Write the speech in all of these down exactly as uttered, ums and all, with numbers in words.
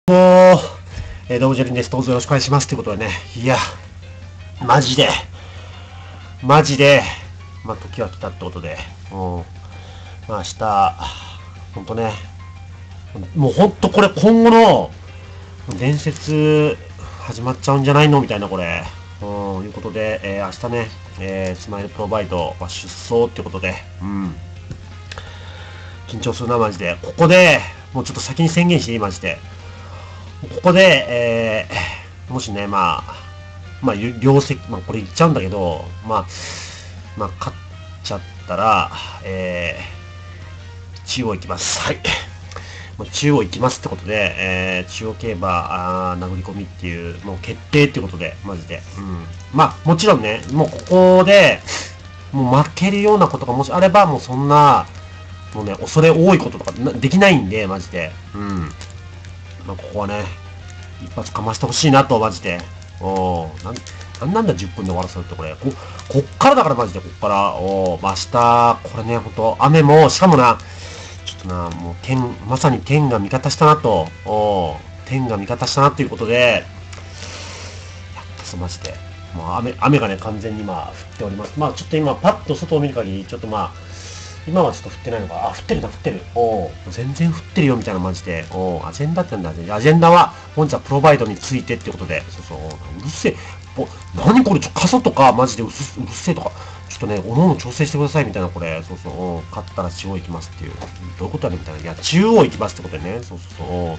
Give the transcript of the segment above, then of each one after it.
もう、えー、どうもジェリンです。どうぞよろしくお願いします。ということでね、いや、マジで、マジで、まあ、時は来たってことで、もう、まあ、明日、ほんとね、もうほんとこれ今後の伝説始まっちゃうんじゃないのみたいな、これ。うん、いうことで、えー、明日ね、えー、スマイルプロバイド、まあ、出走ってことで、うん、緊張するな、マジで。ここで、もうちょっと先に宣言していい、マジで。ここで、えー、もしね、まあ、まあ、両席、まあ、これ言っちゃうんだけど、まあ、まあ、勝っちゃったら、えー、中央行きます。はい。もう中央行きますってことで、えー、中央競馬、あー殴り込みっていう、もう決定ってことで、マジで。うん。まあ、もちろんね、もうここで、もう負けるようなことがもしあれば、もうそんな、もうね、恐れ多いこととかできないんで、マジで。うん。まあ、ここはね、一発かましてほしいなと、マジで。おー、なん、なんなんだじゅっぷんで終わらせるってこれ。こ、こっからだからマジで、こっから。おー、まあ、明日、これね、ほんと、雨も、しかもな、ちょっとな、もう天、まさに天が味方したなと、おー、天が味方したなということで、やったぞ、マジで。もう雨、雨がね、完全に今、降っております。まあ、ちょっと今、パッと外を見る限り、ちょっとまあ、今はちょっと降ってないのか。あ、降ってるな、降ってる。おお、全然降ってるよ、みたいなマジで。おお、アジェンダってなんだ。アジェンダは、本日はプロバイドについてってことで。そうそう、うるせえ。お、何これ、ちょ、傘とか、マジでうるうるせえとか。ちょっとね、おのおの調整してください、みたいな、これ。そうそう、勝ったら中央行きますっていう。どういうことやねん、みたいな。いや、中央行きますってことでね。そうそうそう。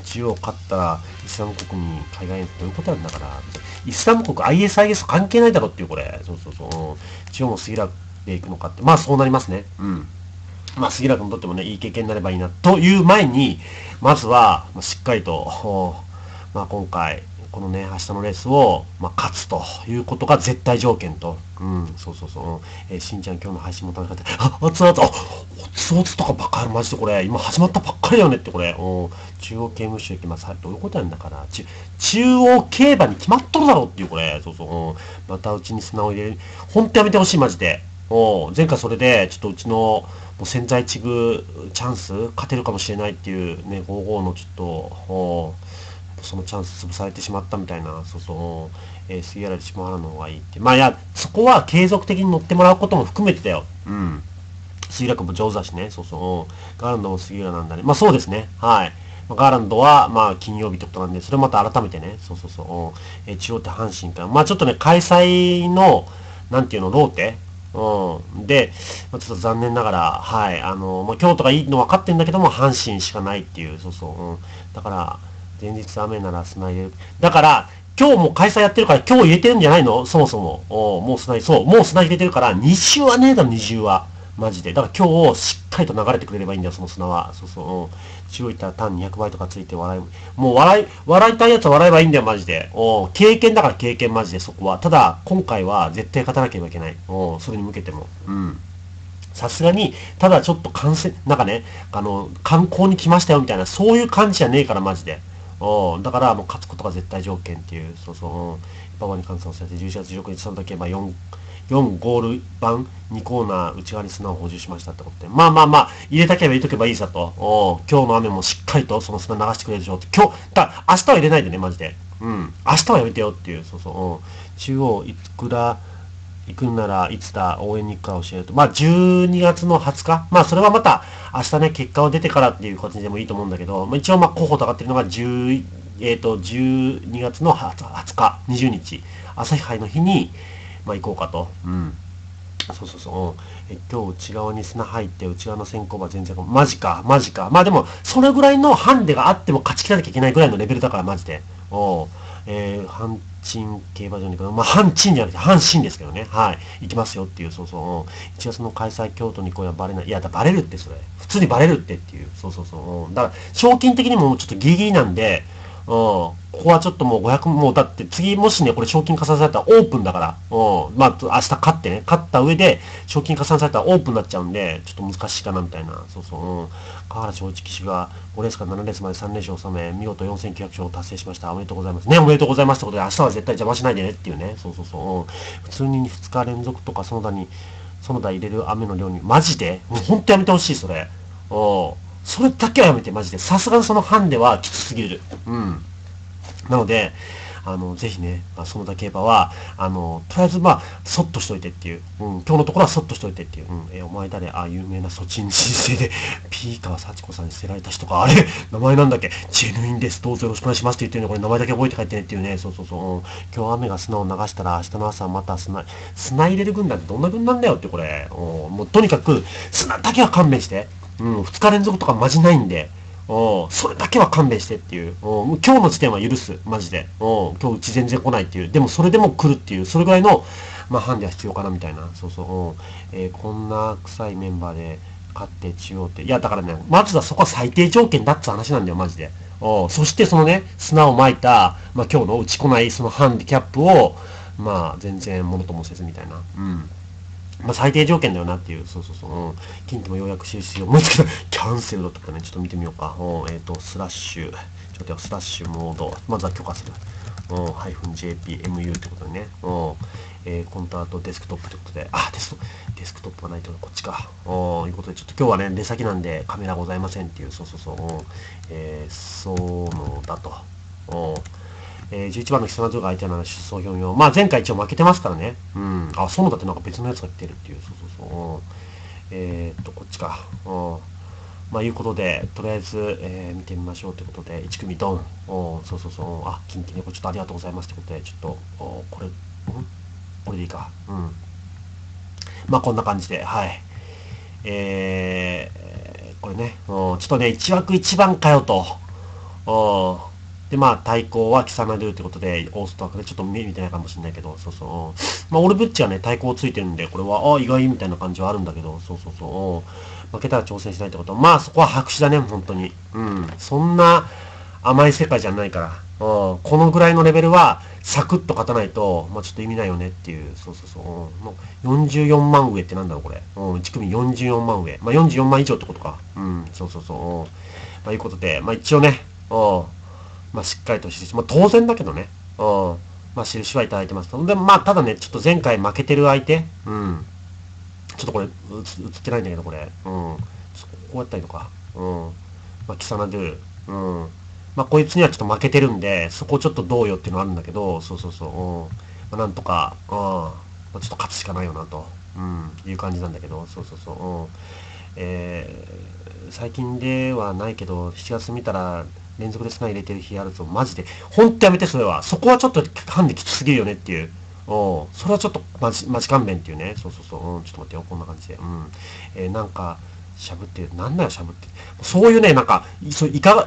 中央勝ったら、イスラム国に海外へどういうことやんだから。イスラム国 アイエスアイエス 関係ないだろっていう、これ。そうそうそう。中央も杉浦で行くのかって。まあ、そうなりますね。うん。まあ、杉浦君にとってもね、いい経験になればいいな、という前に、まずは、まあ、しっかりと、まあ、今回、このね、明日のレースを、まあ、勝つということが絶対条件と。うん、そうそうそう。えー、しんちゃん今日の配信も楽しかった。あ、熱々、あ、熱々とかばっかり、マジでこれ、今始まったばっかりだよねってこれ。うん、中央刑務所行きます。はい、どういうことやんだから。中、中央競馬に決まっとるだろっていうこれ。そうそう。うん、またうちに砂を入れる。ほんとやめてほしい、マジで。お前回それで、ちょっとうちの、もう千載一遇チャンス勝てるかもしれないっていうね、ごじゅうごのちょっと、そのチャンス潰されてしまったみたいな、そうそう、えー、杉原で島原の方がいいって。まあいや、そこは継続的に乗ってもらうことも含めてだよ。うん。杉浦君も上手だしね、そうそう。ガーランドも杉浦なんだね。まあそうですね。はい。ガーランドは、まあ、金曜日ってことなんで、それまた改めてね、そうそうそう、えー、中央って阪神か。まあちょっとね、開催の、なんていうの、ローテうん。で、まあ、ちょっと残念ながら、はい、あの、まあ、京都がいいの分かってんだけども、阪神しかないっていう、そうそう、うん。だから、前日雨なら砂入れる。だから、今日も開催やってるから、今日入れてるんじゃないのそもそも。おもう砂入れ、そう、もう砂入れてるから、に週はねえだろ、に週は。マジで。だから今日、しっかりと流れてくれればいいんだよ、その砂は。そうそう、うん。中央行ったら単にひゃくばいとかついて笑い、もう笑い、笑いたいやつは笑えばいいんだよ、マジで。お経験だから経験、マジで、そこは。ただ、今回は絶対勝たなければいけない。おそれに向けても。うん。さすがに、ただちょっと感染、なんかね、あの、観光に来ましたよ、みたいな、そういう感じじゃねえから、マジで。おだから、もう勝つことが絶対条件っていう、そうそう、うん。パパに換算されて、じゅういちがつじゅうろくにち、その時はよん、よんゴール版にコーナー内側に砂を補充しましたってことで。まあまあまあ、入れたければ入れとけばいいさと。お今日の雨もしっかりとその砂流してくれるでしょって。今日、だ明日は入れないでね、マジで。うん。明日はやめてよっていう、そうそう。うん、中央、いくら、行くんならいつだ、応援に行くか教えると。まあ、じゅうにがつのはつか。まあ、それはまた、明日ね、結果が出てからっていう感じでもいいと思うんだけど、まあ、一応、まあ、候補と上がってるのがじゅう、えっ、ー、と、じゅうにがつのはつか、にじゅうにち、朝日杯の日に、まあ、行こうかと。うん。そうそうそう。え今日内側に砂入って内側の先行馬全然マジかマジか。まあでもそれぐらいのハンデがあっても勝ち切らなきゃいけないぐらいのレベルだからマジで。おえー、阪神競馬場に行く。まあ阪神じゃなくて阪神ですけどね。はい。行きますよっていう。そうそう。いちがつの開催京都に行こうやバレない。いやだバレるってそれ。普通にバレるってっていう。そうそうそう。だから賞金的にもちょっとギリギリなんで、うん、ここはちょっともうごひゃく、もうだって次もしね、これ賞金加算されたらオープンだから、うん、まあ明日勝ってね、勝った上で賞金加算されたらオープンになっちゃうんで、ちょっと難しいかなみたいな、そうそう、うん。河原正一騎手がごレースからななレースまでさん連勝を収め、見事よんせんきゅうひゃく勝を達成しました。おめでとうございます。ね、おめでとうございますってことで、明日は絶対邪魔しないでねっていうね、そうそうそう、うん。普通にふつか連続とか園田に、園田入れる雨の量に、マジでもうほんとやめてほしい、それ。うん。 それだけはやめて、マジで。さすがにそのハンデはきつすぎる。うん。なので、あの、ぜひね、まあ、園田競馬は、あの、とりあえず、まあ、そっとしといてっていう。うん、今日のところはそっとしといてっていう。うん、え、お前誰あ、有名なソチン人生で、ピー川幸子さんに捨てられた人か。あれ名前なんだっけジェヌインです。どうぞよろしくお願いしますって言ってるのこれ名前だけ覚えて帰ってねっていうね。そうそうそう。うん、今日雨が砂を流したら、明日の朝また砂、砂入れる軍団ってどんな軍団だよってこれ。うん、もうとにかく、砂だけは勘弁して。うん、二日連続とかマジないんで。おそれだけは勘弁してっていう。おもう今日の時点は許す。マジで。お今日うち全然来ないっていう。でもそれでも来るっていう。それぐらいの、まあ、ハンデは必要かなみたいな。そうそう。おえー、こんな臭いメンバーで勝って中央って。いや、だからね、まずはそこは最低条件だって話なんだよ、マジで。おそしてそのね、砂を撒いた、まあ、今日のうち来ないそのハンディキャップを、まあ、全然ものともせずみたいな。うん。まあ、最低条件だよなっていう。そうそうそう。うん。近畿もようやく印を思いつけた。キャンセルだったかね。ちょっと見てみようか。うん。えっ、ー、と、スラッシュ。ちょっと待ってよ。スラッシュモード。まずは許可する。うん。ハイフン ジェーピーエムユー ってことでね。うん。えー、コンタートデスクトップってことで。あ、デスクトップ。デスクトップはないとこっちか。うん。いうことで、ちょっと今日はね、出先なんでカメラございませんっていう。そうそうそう。うん。えー、そうのだと。うん。えー、じゅういちばんの木更津が相手なら出走表明。まあ前回一応負けてますからね。うん。あ、そうだってなんか別のやつが来てるっていう。そうそうそう。うん、えー、っと、こっちか。うん。まあいうことで、とりあえず、えー、見てみましょうということで、いち組ドン。うん。そうそうそう。あ、キンキ猫ちょっとありがとうございますということで、ちょっと、おこれ、んこれでいいか。うん。まあこんな感じで、はい。えー、これね、うん、ちょっとね、いち枠いちばんかよと。うん。で、まあ、対抗はキサナドゥってことで、オーストワークでちょっと見てないかもしれないけど、そうそう。まあ、オルブッチはね、対抗ついてるんで、これは、ああ、意外みたいな感じはあるんだけど、そうそうそう。負けたら挑戦しないってことは、まあ、そこは白紙だね、本当に。うん。そんな甘い世界じゃないから。うん。このぐらいのレベルは、サクッと勝たないと、まあ、ちょっと意味ないよねっていう、そうそうそう。うん、よんじゅうよんまん上ってなんだろう、これ。うん、いち組よんじゅうよんまん上。まあ、よんじゅうよんまん以上ってことか。うん、そうそうそう。うん、まあ、いうことで、まあ、一応ね、うん。まあ、しっかりと印、まあ、当然だけどね。うん。まあ、印はいただいてます。でも、まあ、ただね、ちょっと前回負けてる相手、うん。ちょっとこれ、映ってないんだけど、これ。うん。ちょっとこうやったらいいのか。うん。まあ、キサナドゥ。うん。まあ、こいつにはちょっと負けてるんで、そこちょっとどうよっていうのはあるんだけど、そうそうそう。うん。まあ、なんとか、うん。まあ、ちょっと勝つしかないよな、と。うん。いう感じなんだけど、そうそうそう。うん。えー、最近ではないけど、しちがつ見たら、連続で砂入れてる日あるぞ。マジで。ほんとやめて、それは。そこはちょっと、ハンデきつすぎるよねっていう。おそれはちょっと、まじ、まじ勘弁っていうね。そうそうそう。うん、ちょっと待ってよ。こんな感じで。うん。えー、なんか、しゃぶって、なんだよ、しゃぶって。そういうね、なんか、そう、いかが、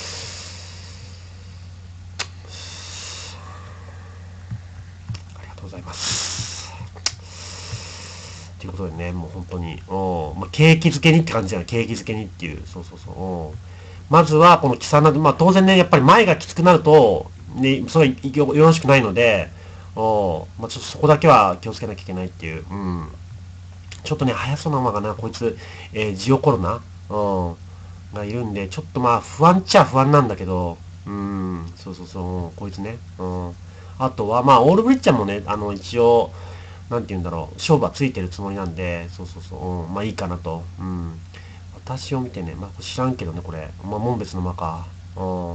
ありがとうございます。ということでね、もう本当に、うん、まあ、景気づけにって感じじゃない。景気づけにっていう。そうそうそう。うん、まずは、このキサナドゥ、まあ当然ね、やっぱり前がきつくなると、ね、それはよよろしくないので、おまあちょっとそこだけは気をつけなきゃいけないっていう。うん。ちょっとね、速そうな馬がな、こいつ、えー、ジオコロナ、うん、がいるんで、ちょっとまあ不安っちゃ不安なんだけど、うん、そうそうそう、こいつね。うん。あとは、まあ、オールブリッジャーもね、あの、一応、なんて言うんだろう、勝負はついてるつもりなんで、そうそうそう、うん、まあいいかなと。うん。私を見てね、まあ知らんけどね、これ。まあ門別の馬か。うん。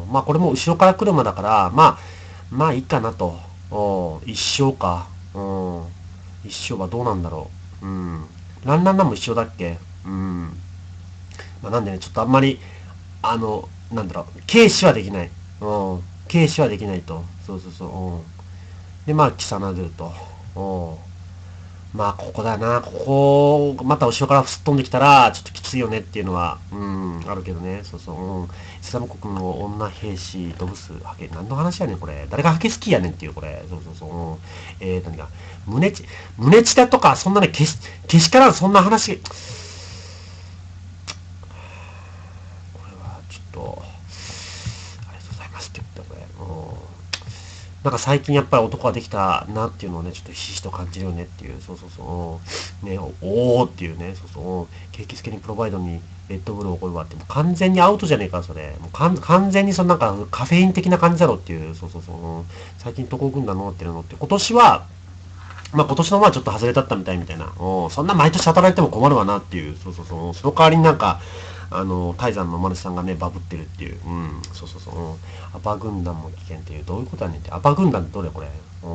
まあこれも後ろから来る馬だから、まあ、まあいいかなと。うん。一生か。うん。一生はどうなんだろう。うん。ランランランも一緒だっけ。うん。まあなんでね、ちょっとあんまり、あの、なんだろう、軽視はできない。うん。軽視はできないと。そうそうそう。うん。で、まあ、キサナドゥと。うん。まあ、ここだな。ここ、また後ろからすっ飛んできたら、ちょっときついよねっていうのは、うん、あるけどね。そうそう、うん。イスラム国の女兵士、ドブス、ハケ、何の話やねん、これ。誰がハケ好きやねんっていう、これ。そうそうそう。うん、えー、何か、胸ち、胸チラとか、そんなね、けし、けしからん、そんな話、これは、ちょっと、ありがとうございますって言った、これ。うん。なんか最近やっぱり男ができたなっていうのをね、ちょっとひしひしと感じるよねっていう、そうそうそう、ね、おーっていうね、そうそう、景気づけにプロバイドにレッドブルをこういうって、もう完全にアウトじゃねえか、それ。もうかん完全にそのなんかカフェイン的な感じだろっていう、そうそうそう、最近どこ軍団のってるのって、今年は、まあ今年のまあちょっと外れだったみたいみたいな、うん、そんな毎年働いても困るわなっていう、そうそうそう、その代わりになんか、 あの、泰山のマルシさんがね、バブってるっていう。うん、そうそうそう。うん、アパ軍団も危険っていう、どういうことやねんって。アパ軍団ってどれこれ。うん、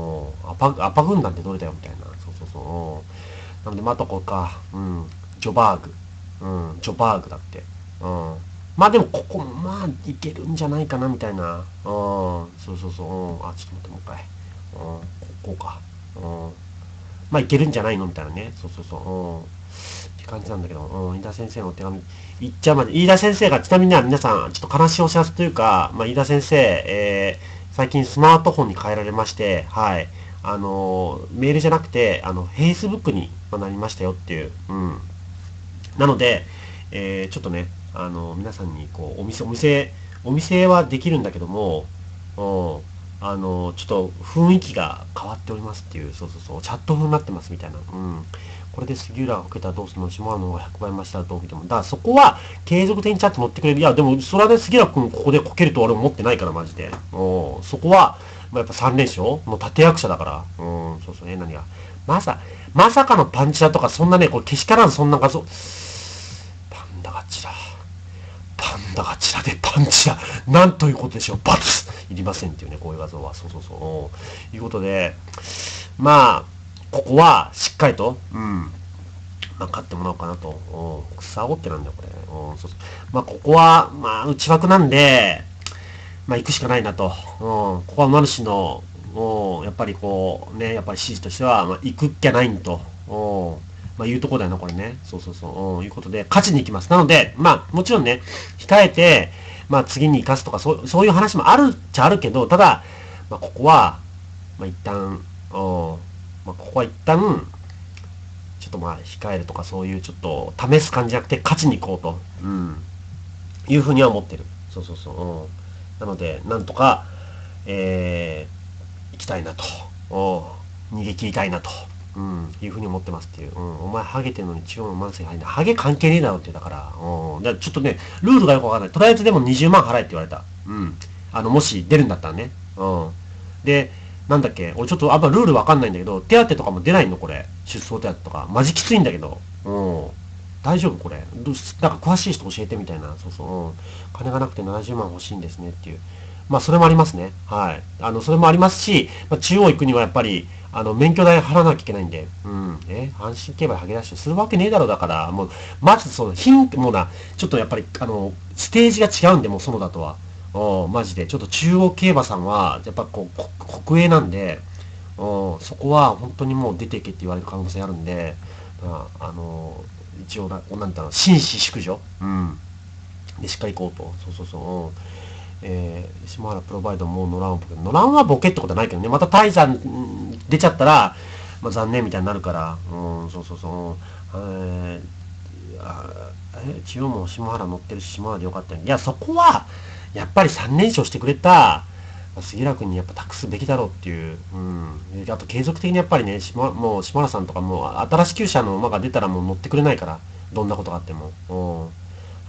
アパ、アパ軍団ってどれだよみたいな。そうそうそう。うん、なので、まあ、とこか。うん、ジョバーグ。うん、ジョバーグだって。うん。まあでも、ここも、まあ、いけるんじゃないかな、みたいな。うん、そうそうそう。うん、あ、ちょっと待って、もう一回。うん、ここか。うん。まあ、いけるんじゃないのみたいなね。そうそうそう。うん。って感じなんだけど、うん、飯田先生のお手紙、いっちゃうまで、飯田先生が、ちなみには皆さん、ちょっと悲しいお知らせというか、まあ、飯田先生、えー、最近スマートフォンに変えられまして、はい。あのー、メールじゃなくて、あの、Facebook になりましたよっていう、うん。なので、えー、ちょっとね、あの、皆さんに、こう、お店、お店、お店はできるんだけども、うん、あの、ちょっと雰囲気が変わっておりますっていう、そうそうそう、チャット風になってますみたいな。うん。これで杉浦がこけたらどうするの下原の方がひゃくばい増したらどう見ても。だからそこは継続的にちゃんと乗ってくれる。いや、でも、それはね、杉浦君ここでこけると俺思ってないから、マジで。うん。そこは、まあ、やっぱさん連勝の立役者だから。うん、そうそうね、何が。まさ、まさかのパンチだとか、そんなね、これけしからんそんな画像。パンダがチラ。パンダがチラでパンチラ。なんということでしょう。バツいりませんっていうね、こういう画像は。そうそうそう。いうことで、まあ、ここはしっかりと、うん、まあ、勝ってもらおうかなと。うん、草ごってなんだよ、これ。うん、そうそう。まあ、ここは、まあ、内枠なんで、まあ、行くしかないなと。うん、ここはマルシの、うん、やっぱりこう、ね、やっぱり指示としては、まあ、行くっきゃないんと。うん、まあ、いうところだよな、これね。そうそうそう。うん、いうことで、勝ちに行きます。なので、まあ、もちろんね、控えて、まあ、次に生かすとか、そう、そういう話もあるっちゃあるけど、ただ、まあ、ここは、まあ、一旦、うん、まあ、ここは一旦、ちょっとまあ、控えるとか、そういうちょっと、試す感じじゃなくて、勝ちに行こうと、うん、いうふうには思ってる。そうそうそう。うん、なので、なんとか、えー、行きたいなと。うん、逃げ切りたいなと。うん、いうふうに思ってますっていう。うん、お前、ハゲてんのに中央の慢性入んない。ハゲ関係ねえだろって言うだから。うん、だからちょっとね、ルールがよくわかんない。とりあえずでもにじゅうまん払えって言われた。うん。あの、もし出るんだったらね。うん。で、なんだっけ俺ちょっとあんまルールわかんないんだけど、手当とかも出ないのこれ。出走手当とか。マジきついんだけど。うん。大丈夫これ。どうしなんか詳しい人教えてみたいな。そうそう。うん。金がなくてななじゅうまん欲しいんですねっていう。まあ、それもありますね。はい。あの、それもありますし、まあ、中央行くにはやっぱり、あの、免許代払わなきゃいけないんで、うん。え、阪神競馬にハゲ出しするわけねえだろ、だから、もう、まずその、ヒント、もうな、ちょっとやっぱり、あの、ステージが違うんで、もう、園田とは。おマジで。ちょっと中央競馬さんは、やっぱこう、国営なんで、おそこは本当にもう出ていけって言われる可能性あるんで、まあ、あの、一応な、なんだろう、紳士淑女。うん。で、しっかり行こうと。そうそうそう。うん、えー、島原プロバイドもう乗らんボケ。乗らんはボケってことはないけどね。また大山出ちゃったら、まあ、残念みたいになるから。うん、そうそうそう。えー、あえ、千代も島原乗ってるし、島原でよかったよ。いや、そこは、やっぱりさん連勝してくれた、杉浦君にやっぱ託すべきだろうっていう。うん。あと継続的にやっぱりね、島、もう島原さんとかもう新しきゅう社の馬が出たらもう乗ってくれないから。どんなことがあっても。うん。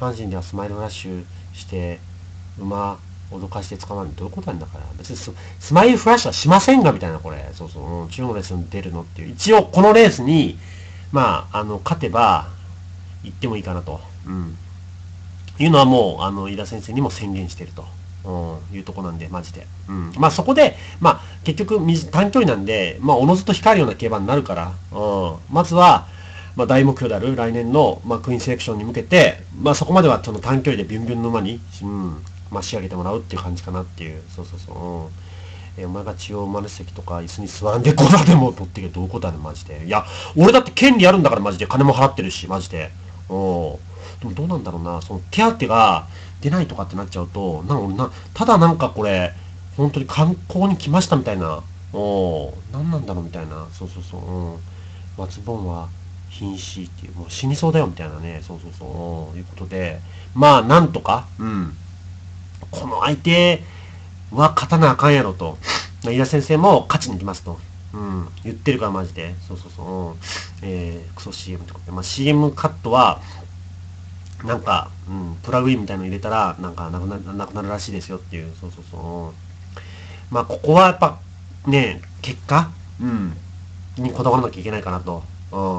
阪神ではスマイルフラッシュして、馬脅かして捕まるのどういうことなんだから。別にススマイルフラッシュはしませんがみたいなこれ。そうそう。うん、中国のレースに出るのっていう。一応このレースに、まあ、あの、勝てば行ってもいいかなと。うん。いうのはもう、あの、飯田先生にも宣言してると。うん、いうとこなんで、マジで。うん。まあそこで、まあ結局短距離なんで、まあおのずと控えるような競馬になるから、うん。まずは、まあ大目標である来年の、まあ、クイーンセレクションに向けて、まあそこまではその短距離でビュンビュンの馬に、うん、まあ仕上げてもらうっていう感じかなっていう。そうそうそう。うん。えー、お前が中央馬主席とか椅子に座らんでこだでも取ってけどういうことだね、マジで。いや、俺だって権利あるんだからマジで。金も払ってるし、マジで。うん。でもどうなんだろうな、その手当が出ないとかってなっちゃうと、なんか俺な、ただなんかこれ、本当に観光に来ましたみたいな、おー、何なんだろうみたいな、そうそうそう、うん。松本は瀕死っていう、もう死にそうだよみたいなね、そうそうそう、いうことで、まあなんとか、うん。この相手は勝たなあかんやろと。飯田先生も勝ちに行きますと。うん。言ってるからマジで。そうそうそう。うん、えー、クソ シーエム とか。まあ シーエム カットは、なんか、うん、プラグインみたいの入れたら、なんかなくな、なくなるらしいですよっていう。そうそうそう。うん、まあここはやっぱ、ね、結果うん。にこだわらなきゃいけないかなと。うん。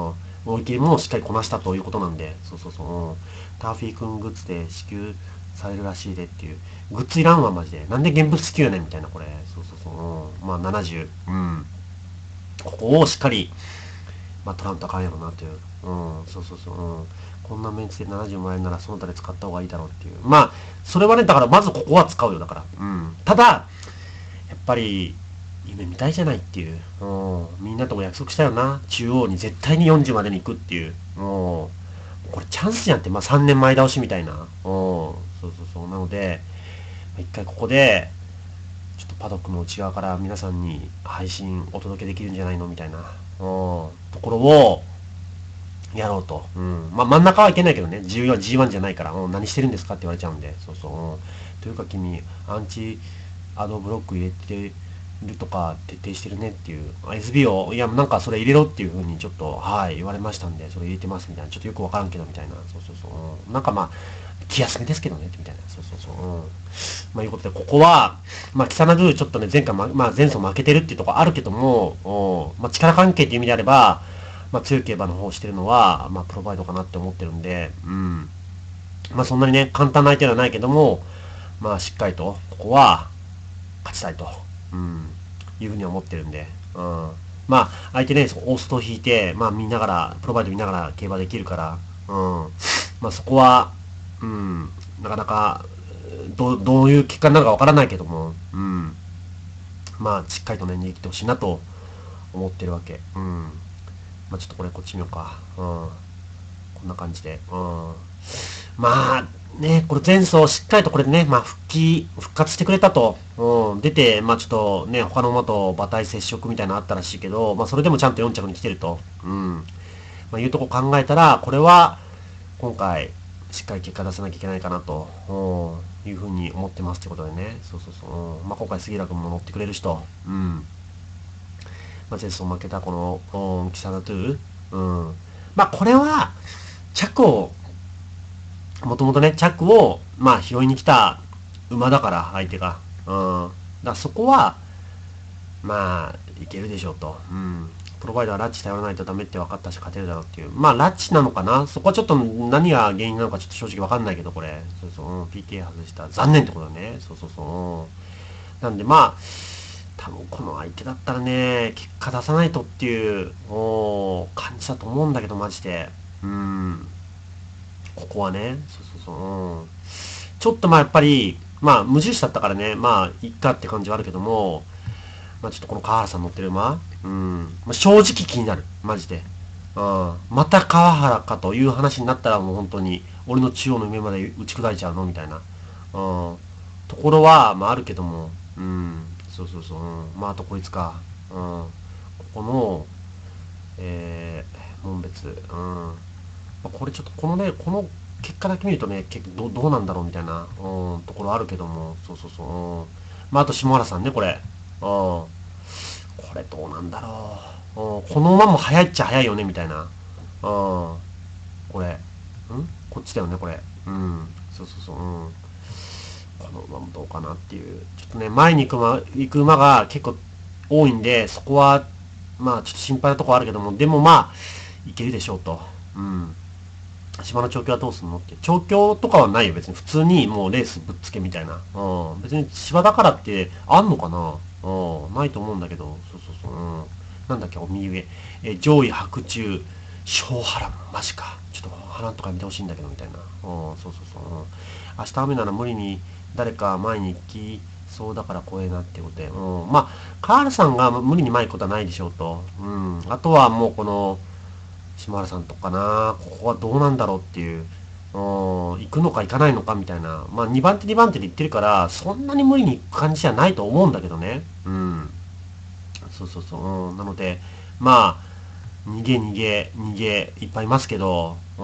追い切りもしっかりこなしたということなんで、そうそうそう、うん、ターフィー君グッズで支給されるらしいでっていう、グッズいらんわ、マジで。なんで現物支給やねんみたいな、これ。そうそうそう、うん、まあななじゅう、うん。ここをしっかり、まあ取らんとあかんやろなという。うん、そうそうそう、うん。こんなメンツでななじゅうまん円ならその他で使った方がいいだろうっていう。まあ、それはね、だからまずここは使うよ、だから。うん。ただ、やっぱり、夢見たいじゃないっていう。うん。みんなとも約束したよな。中央に絶対によんじゅうまでに行くっていう。うん。これチャンスじゃんって、まあさんねんまえ倒しみたいな。うん。そうそうそう。なので、一回ここで、ちょっとパドックの内側から皆さんに配信お届けできるんじゃないのみたいな、うん、ところを、やろうと。うん。まあ真ん中はいけないけどね。ジーワン、ジーワン じゃないから、うん、何してるんですかって言われちゃうんで。そうそう。うん、というか君、アンチアドブロック入れてるとか徹底してるねっていう。エスビー を、いや、なんかそれ入れろっていう風にちょっと、はい、言われましたんで、それ入れてますみたいな。ちょっとよくわからんけどみたいな。そうそうそう。うん、なんかまあ、気休めですけどね、みたいな。そうそうそう。うん。まあいうことで、ここは、まあ、キサナドゥちょっとね、前回、ま、まあ、前走負けてるっていうところあるけども、まあ、力関係っていう意味であれば、まあ、強い競馬の方をしてるのは、まあ、プロバイドかなって思ってるんで、うん。まあ、そんなにね、簡単な相手ではないけども、まあ、しっかりと、ここは、勝ちたいと、うん、いうふうに思ってるんで、うん。まあ、相手ね、オーストを引いて、まあ、見ながら、プロバイド見ながら競馬できるから、うん。まあ、そこは、うん、なかなか、どどういう結果になるかわからないけども、うん。まあ、しっかりとね、逃げ切ってほしいなと思ってるわけ。うん。まあ、ちょっとこれこっち見ようか。うん。こんな感じで。うん。まあ、ね、これ前走しっかりとこれでね、まあ復帰、復活してくれたと。うん。出て、まあちょっとね、他の馬と馬体接触みたいなのあったらしいけど、まあそれでもちゃんとよん着に来てると。うん。まあいうとこ考えたら、これは、今回、しっかり結果出さなきゃいけないかなと、うん、いうふうに思ってますってことでね。そうそうそう。うん、まあ今回杉浦君も乗ってくれる人。うん。まあ、前走負けたこの、うん、キサナトゥー、うん。まあ、これは、着を、もともとね、着を、まあ、拾いに来た馬だから、相手が。うん。だからそこは、まあ、いけるでしょうと。うん。プロバイダーはラッチ頼らないとダメって分かったし、勝てるだろうっていう。まあ、ラッチなのかな、そこはちょっと何が原因なのかちょっと正直分かんないけど、これ。そうそう、うん、ピーティー 外した。残念ってことだね。そうそうそう。うん、なんで、まあ、多分この相手だったらね、結果出さないとっていう、お感じだと思うんだけど、マジで。うん。ここはね、そうそうそう、うん。ちょっとまあやっぱり、まあ無印だったからね、まあいっかって感じはあるけども、まあちょっとこの川原さん乗ってる馬、うん。まあ正直気になる。マジで。うん。また川原かという話になったらもう本当に、俺の中央の上まで打ち砕いちゃうのみたいな。うん。ところは、まああるけども、うん。そうそうそう。うん、まああとこいつか。うん。ここの、えー、門別。うん。まあ、これちょっとこのね、この結果だけ見るとね、結構どどうなんだろうみたいな、うん、ところあるけども、そうそうそう。うん、まああと下原さんね、これ。うん。これどうなんだろう。うん、この馬も速いっちゃ速いよね、みたいな。うん。これ。んこっちだよね、これ。うん。そうそうそう。うん。この馬もどうかなっていう。ちょっとね、前に行く馬、行く馬が結構多いんで、そこは、まあちょっと心配なところあるけども、でもまあ、いけるでしょうと。うん。島の調教はどうすんのって。調教とかはないよ、別に。普通にもうレースぶっつけみたいな。うん。別に芝だからってあんのかな、うん。ないと思うんだけど。そうそうそう。うん。なんだっけ、お右上。え、上位白昼、小波乱。マジか。ちょっと波乱とか見てほしいんだけど、みたいな。うん。そうそうそう。うん。明日雨なら無理に誰か前に行きそうだから怖えなっていうことで。うん。まあ、カールさんが無理に前行くことはないでしょうと。うん。あとはもうこの、島原さんとかな、ここはどうなんだろうっていう、うん、行くのか行かないのかみたいな、まあにばん手にばん手で行ってるから、そんなに無理に行く感じじゃないと思うんだけどね。うん。そうそうそう。うん、なので、まあ、逃げ逃げ、逃げ、いっぱいいますけど、うん。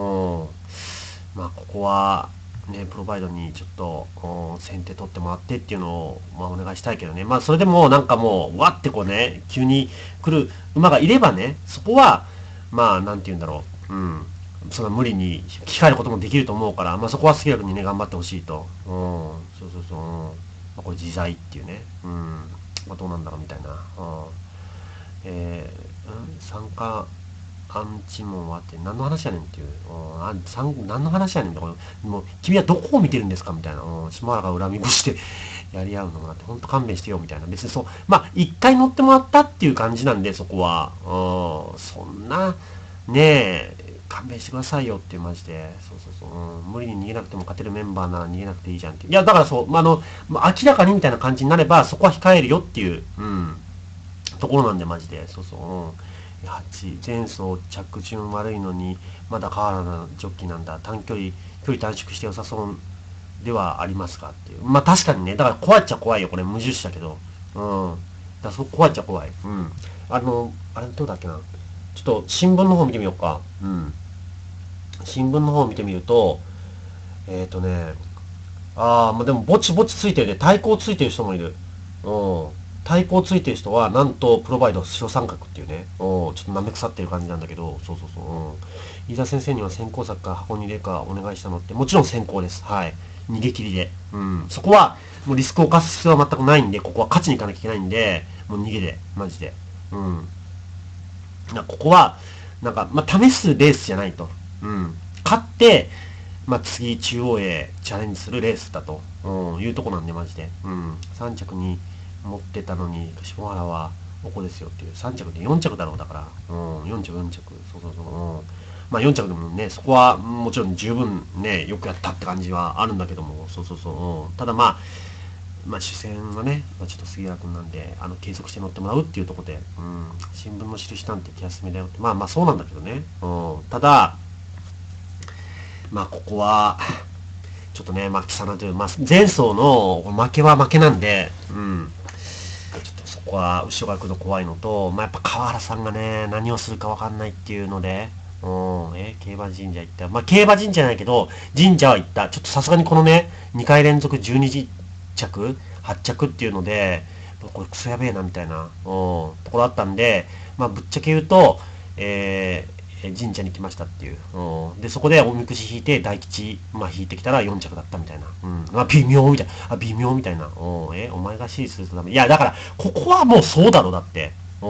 まあここは、ね、プロバイドにちょっと、うん、先手取ってもらってっていうのを、まあお願いしたいけどね。まあそれでもなんかもう、わってこうね、急に来る馬がいればね、そこは、まあなんて言うんだろう。うん。そんな無理に控えることもできると思うから、まあそこは杉谷君にね、頑張ってほしいと。うん。そうそうそう。うん。まあこれ自在っていうね。うん。まあどうなんだろうみたいな。うん。えー、うん、参加、 アンチモンはって何の話やねんっていう、うんあさん何の話やねんって、これもう君はどこを見てるんですかみたいな、うん、島原が恨み腰でやり合うのもなって、ほんと勘弁してよみたいな、別にそう、まあ、一回乗ってもらったっていう感じなんで、そこは、うん、そんな、ねえ、勘弁してくださいよっていうマジで、そうそうそう、うん、無理に逃げなくても勝てるメンバーなら逃げなくていいじゃんっていう。いや、だからそう、まあ、あの、まあ、明らかにみたいな感じになれば、そこは控えるよっていう、うん、ところなんで、マジで、そうそう、うん。はち、前走着順悪いのに、まだ河原のジョッキーなんだ。短距離、距離短縮して良さそうではありますかっていう。まあ確かにね、だから怖いっちゃ怖いよ、これ無印だけど。うん。だからそう怖いっちゃ怖い。うん。あの、あれどうだっけな。ちょっと新聞の方見てみようか。うん。新聞の方見てみると、えっ、ー、とね、ああ、まあでもぼちぼちついてるで、対抗ついてる人もいる。うん。対抗ついてる人は、なんと、プロバイド白三角っていうね、うん、ちょっと舐め腐ってる感じなんだけど、そうそうそう、うん。飯田先生には先行作か箱に入れかお願いしたのって、もちろん先行です。はい。逃げ切りで。うん。そこは、もうリスクを冒す必要は全くないんで、ここは勝ちに行かなきゃいけないんで、もう逃げで、マジで。うん。なここは、なんか、まあ、試すレースじゃないと。うん。勝って、まあ、次、中央へチャレンジするレースだと、うん、いうとこなんで、マジで。うん。さん着に持ってたのに、下原は、ここですよっていう。さん着でよん着だろう、だから。うん、よん着、よん着。そうそうそう。うん。まあ、よん着でもね、そこは、もちろん十分ね、よくやったって感じはあるんだけども、そうそうそう。うん。ただまあ、まあ、主戦はね、まあ、ちょっと杉浦君なんで、あの、継続して乗ってもらうっていうところで、うん、新聞の印なんて気休めだよって、まあまあそうなんだけどね。うん。ただ、まあここは、ちょっとね、まあ、木更津という、まあ、前走の負けは負けなんで、うん。ちょっとそこは、後ろが来るの怖いのと、まあ、やっぱ川原さんがね、何をするかわかんないっていうので、うん、え、競馬神社行った。まあ、競馬神社じゃないけど、神社は行った。ちょっとさすがにこのね、にかい連続じゅうに着 ?はち 着っていうので、これクソやべえな、みたいな、うん、ところあったんで、まあ、ぶっちゃけ言うと、えー、神社に来ましたっていう。うん、で、そこでおみくじ引いて、大吉、まあ引いてきたらよん着だったみたいな。うん。まあ微妙みたいな。あ、微妙みたいな。うん。え、お前が指示するとダメ。いや、だから、ここはもうそうだろ、だって。うん。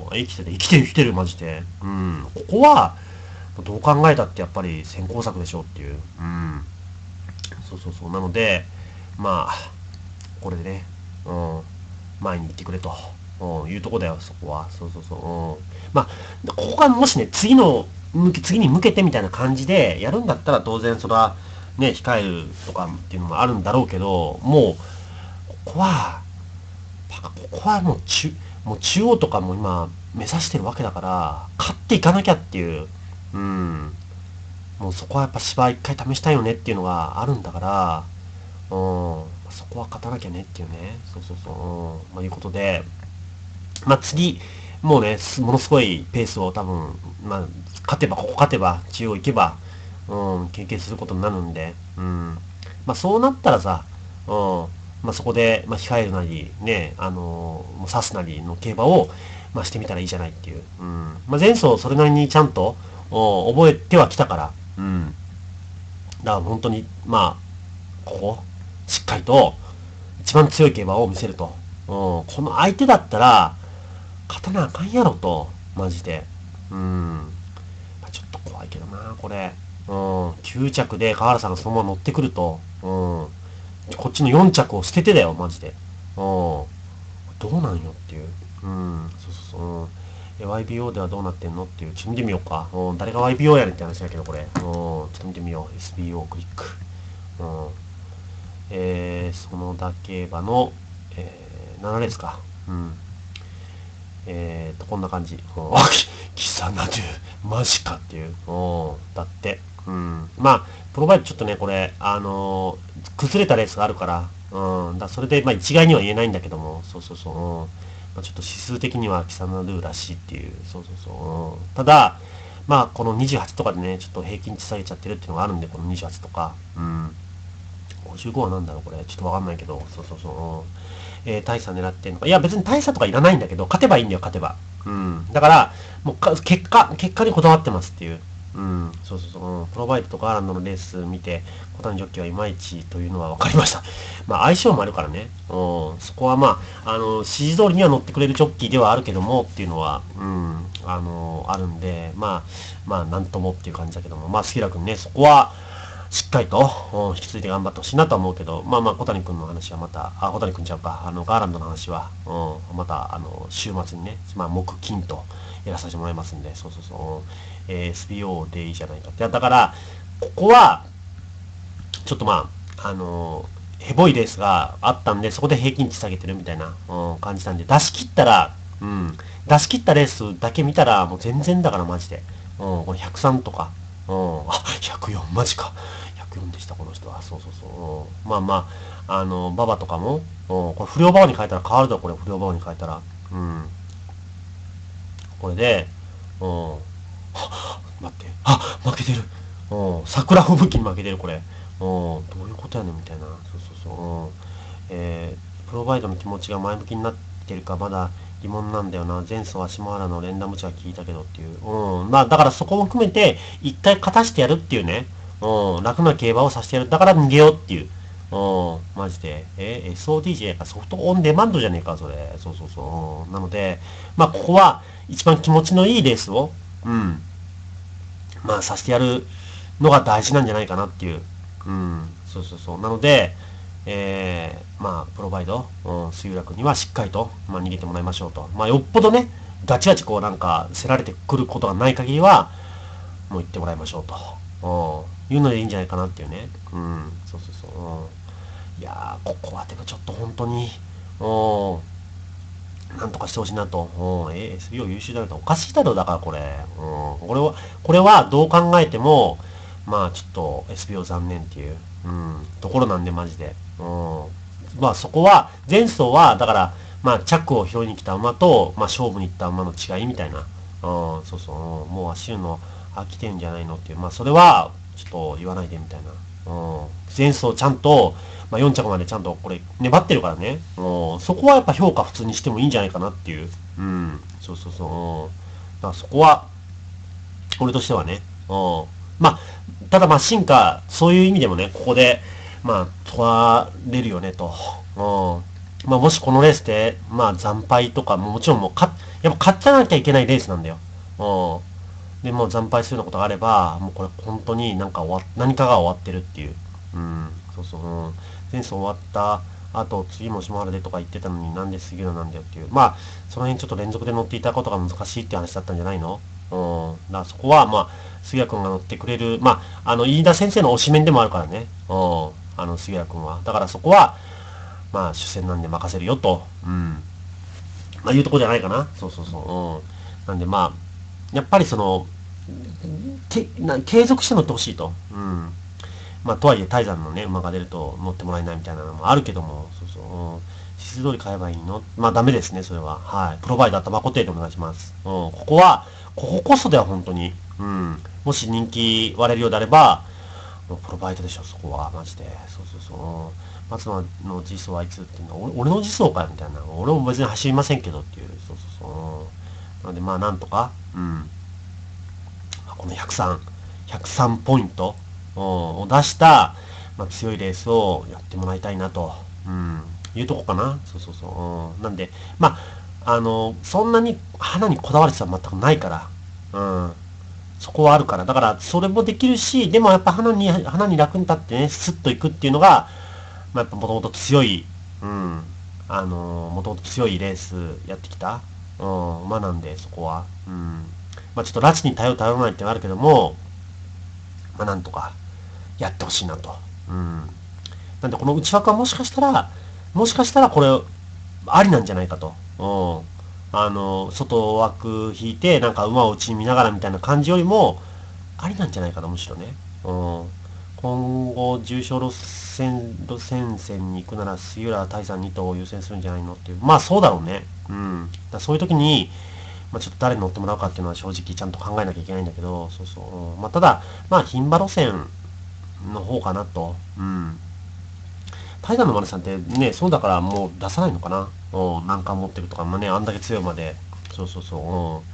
生きてて、生きてる、生きてる、マジで。うん。ここは、どう考えたってやっぱり先行策でしょうっていう。うん。そうそうそう。なので、まあ、これでね、うん。前に行ってくれと。うん、いうとこだよ、そこは。そうそうそう。うん。まあ、ここがもしね、次の、向け、次に向けてみたいな感じでやるんだったら当然それは、ね、控えるとかっていうのもあるんだろうけど、もう、ここは、ここはもう中、もう中央とかも今目指してるわけだから、勝っていかなきゃっていう、うん。もうそこはやっぱ芝一回試したいよねっていうのがあるんだから、うん。そこは勝たなきゃねっていうね。そうそうそう。うん。まあいうことで、まあ、次、もうね、ものすごいペースを多分、まあ、勝てば、ここ勝てば、中央行けば、うん、経験することになるんで、うん。まあ、そうなったらさ、うん、まあ、そこで、まあ、控えるなり、ね、あのー、もう刺すなりの競馬を、まあ、してみたらいいじゃないっていう。うん。まあ、前走それなりにちゃんと、お覚えてはきたから、うん。だから本当に、まあ、ここ、しっかりと、一番強い競馬を見せると。うん、この相手だったら、勝たなあかんやろと、マジで。うん。まあ、ちょっと怖いけどな、これ。うん。きゅう着で河原さんがそのまま乗ってくると、うん。こっちのよん着を捨ててだよ、マジで。うん。どうなんよっていう。うん。そうそうそう。うん。え ワイビーオー ではどうなってんのっていう。ちょっと見てみようか。うん。誰が ワイビーオー やねんって話だけど、これ。うん。ちょっと見てみよう。エスビーオー クリック。うん。えー、そのだけ馬の、えー、ななレースか。うん。えーと、こんな感じ。あ、キサナドゥ、マジかっていう。うん、だって。うん。まあ、プロバイドちょっとね、これ、あのー、崩れたレースがあるから、うん。だそれで、まあ一概には言えないんだけども、そうそうそう。うん。まあ、ちょっと指数的にはキサナドゥらしいっていう、そうそうそう。うん。ただ、まあ、このにじゅうはちとかでね、ちょっと平均値下げちゃってるっていうのがあるんで、このにじゅうはちとか。うん。ごじゅうごはなんだろう、これ。ちょっとわかんないけど、そうそうそう。うんえー、大差狙ってんのか。いや、別に大差とかいらないんだけど、勝てばいいんだよ、勝てば。うん。だから、もうか、結果、結果にこだわってますっていう。 うん、そうそうそう、うん、プロバイドとガーランドのレース見て、小谷ジョッキーはいまいちというのは分かりました。まあ相性もあるからね、うん、そこはまあ、あの、指示通りには乗ってくれるジョッキーではあるけどもっていうのは、うん、あの、あるんで、まあ、まあ、なんともっていう感じだけども、まあ、杉浦君ね、そこは、しっかりと、うん、引き継いで頑張ってほしいなとは思うけど、まあまあ、小谷君の話はまた、あ、小谷君ちゃうか、あの、ガーランドの話は、うん、また、あの、週末にね、まあ、木、金とやらさせてもらいますんで、そうそうそう、えー、エスピーオー でいいじゃないかって。だから、ここは、ちょっとまあ、あのー、ヘボいレースがあったんで、そこで平均値下げてるみたいな、うん、感じなんで、出し切ったら、うん、出し切ったレースだけ見たら、もう全然だからマジで。うん、これひゃくさんとか、うん、あ、ひゃくよん、マジか。ひゃくよんでした、この人は。そうそうそう。うん、まあまあ、あの、馬場とかも、うん、これ不良馬場に変えたら変わるだ、これ不良馬場に変えたら。うん、これで、うん、待って、あ、負けてる。うん、桜吹雪に負けてる、これ。うん、どういうことやねん、みたいな。そうそうそう。うん、えー、プロバイドの気持ちが前向きになってるか、まだ疑問なんだよな。前走は下原の連打無茶は聞いたけどっていう。うん、まあ、だからそこも含めて、一回勝たしてやるっていうね。うん、楽な競馬をさせてやる。だから逃げようっていう。うん、マジで。え、エスオーディー じゃねえか。ソフトオンデマンドじゃねえか、それ。そうそうそう。うん、なので、まあ、ここは、一番気持ちのいいレースを、うん、まあ、させてやるのが大事なんじゃないかなっていう。うん、そうそうそう。なので、えー、まあ、プロバイド、うん、杉浦君にはしっかりと、まあ、逃げてもらいましょうと。まあ、よっぽどね、ガチガチこうなんか、せられてくることがない限りは、もう言ってもらいましょうと。うん、いうのでいいんじゃないかなっていうね。うん、そうそうそう。うん、いやー、ここはでもちょっと本当に、うん、なんとかしてほしいなと。うん、え、エスビーオー 優秀だよと。おかしいだろ、だからこれ。うん、これは、これはどう考えても、まあちょっと エスビーオー 残念っていう、うん、ところなんで、マジで。うん。まあそこは、前走は、だから、まあ着を拾いに来た馬と、まあ勝負に行った馬の違いみたいな。うん、そうそう、うん、もう足湯の飽きてんじゃないのっていう。まあそれは、ちょっと言わないでみたいな。うん。前走ちゃんと、まあ、よん着までちゃんとこれ粘ってるからね。うん、そこはやっぱ評価普通にしてもいいんじゃないかなっていう。うん。そうそうそう。うん、だからそこは、俺としてはね。うん。まあ、ただまあ進化、そういう意味でもね、ここで、まあ、問われるよねと。うん。まあもしこのレースで、まあ惨敗とか、ももちろんもうか、やっぱ勝たなきゃいけないレースなんだよ。うん。で、もう惨敗するようなことがあれば、もうこれ本当になんか終わ、何かが終わってるっていう。うん。そうそう。うん。前走終わった後、次も下原でとか言ってたのになんで杉浦なんだよっていう。まあ、その辺ちょっと連続で乗っていたことが難しいっていう話だったんじゃないの。うん。だからそこは、まあ、杉谷君が乗ってくれる、まあ、あの、飯田先生の推しメンでもあるからね。うん。あの、杉谷君は。だからそこは、まあ、主戦なんで任せるよと。うん。まあ、いうとこじゃないかな。そうそうそう。うん。なんでまあ、やっぱりその、けな継続して乗ってほしいと。うん。まあ、とはいえ、泰山のね、馬が出ると乗ってもらえないみたいなのもあるけども、そうそう、うん、指示通り買えばいいのまあ、ダメですね、それは。はい。プロバイダーとマコテでお願いします。うん、ここは、こここそでは本当に、うん、もし人気割れるようであれば、もうプロバイダーでしょ、そこは、マジで。そうそうそう。うん、松野の実装はいつっていうのは、俺の実装かよ、みたいな。俺も別に走りませんけどっていう、そうそうそう。うん、なので、まあ、なんとか、うん、このひゃくさん、ひゃくさんポイントを出した、まあ、強いレースをやってもらいたいなと、うん、いうとこかな。そうそうそう。うん、なんで、まあ、あの、そんなに花にこだわる必要は全くないから、うん、そこはあるから。だから、それもできるし、でもやっぱ花に、花に楽に立ってね、スッといくっていうのが、まあ、やっぱもともと強い、うん、あの、もともと強いレースやってきた、うん、馬なんで、そこは。うん。まあちょっと拉致に頼る頼らないってのはあるけども、まあなんとかやってほしいなと。うん。なんでこの内枠はもしかしたら、もしかしたらこれ、ありなんじゃないかと。うん。あの、外枠引いて、なんか馬を内に見ながらみたいな感じよりも、ありなんじゃないかな、むしろね。うん。今後、重賞路線、路線線に行くなら、杉浦大山に頭を優先するんじゃないのっていう。まあ、そうだろうね。うん。だそういう時に、まあ、ちょっと誰に乗ってもらうかっていうのは正直ちゃんと考えなきゃいけないんだけど、そうそう。うん、まあ、ただ、まあ、牝馬路線の方かなと。うん。タイガーのマネさんってね、そうだからもう出さないのかな。うん。難関持ってるとか、まあね、あんだけ強いまで。そうそうそう。うん。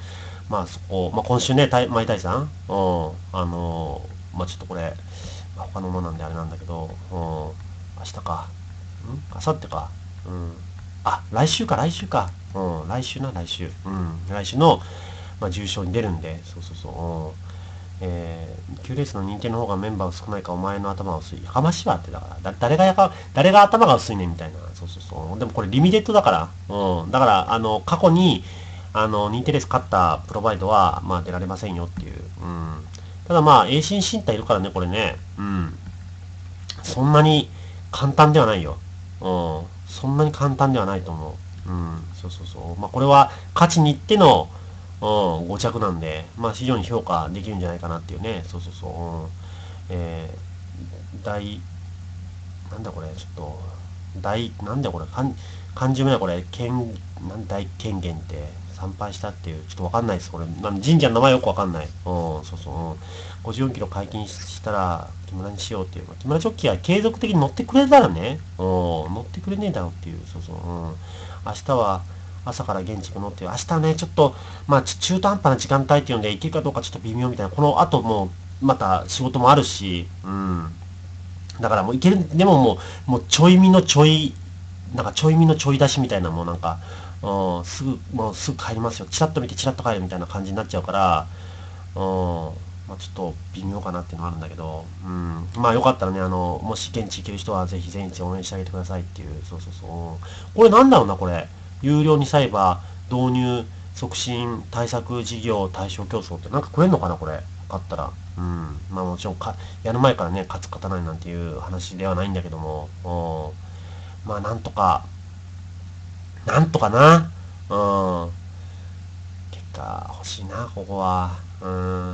まあそこ、まあ今週ね、タイマイタイさん、うん、あのー、まあちょっとこれ、まあ、他のものなんであれなんだけど、うん、明日か、ん明後日か、うん、あ、来週か、来週か、うん、来週な、来週、うん、来週の、まあ重賞に出るんで、そうそうそう、うん、えー、きゅうレースの認定の方がメンバー少ないかお前の頭が薄い。やかましいわってだから。だ、誰がやか、誰が頭が薄いねんみたいな。そうそうそう。でもこれリミテッドだから。うん。だから、あの、過去に、あの、認定レース勝ったプロバイドは、まあ出られませんよっていう。うん。ただまあ、栄心身体いるからね、これね。うん。そんなに簡単ではないよ。うん。そんなに簡単ではないと思う。うん。そうそうそう。まあこれは、勝ちに行っての、うん、ご着なんで、まあ非常に評価できるんじゃないかなっていうね。そうそうそう。うん、えー、大、なんだこれ、ちょっと、大、なんだこれ、漢漢字読めないこれ、権、なん大権限って参拝したっていう、ちょっとわかんないです。これ、なん神社の名前よくわかんない。うん、そうそう。うん、ごじゅうよんキロ解禁したら、木村にしようっていう。木村ジョッキーは継続的に乗ってくれたらね、うん、乗ってくれねえだろっていう、そうそう。うん、明日は、朝から現地行くのっていう、明日ね、ちょっと、まあ、中途半端な時間帯っていうので、行けるかどうかちょっと微妙みたいな、この後も、また仕事もあるし、うん。だからもういける、でももう、もうちょい身のちょい、なんかちょい身のちょい出しみたいな、もうなんか、うん、すぐ、もうすぐ帰りますよ。チラッと見てチラッと帰るみたいな感じになっちゃうから、うん、まあちょっと微妙かなっていうのがあるんだけど、うん、まあよかったらね、あの、もし現地行ける人はぜひ全日応援してあげてくださいっていう、そうそうそう。うん、これなんだろうな、これ。有料にサイバー、導入、促進、対策事業、対象競争ってなんかくれんのかな、これ。買ったら。うん。まあもちろんか、やる前からね、勝つ勝たないなんていう話ではないんだけども、うん。まあなんとか、なんとかな。うん。結果欲しいな、ここは。うん。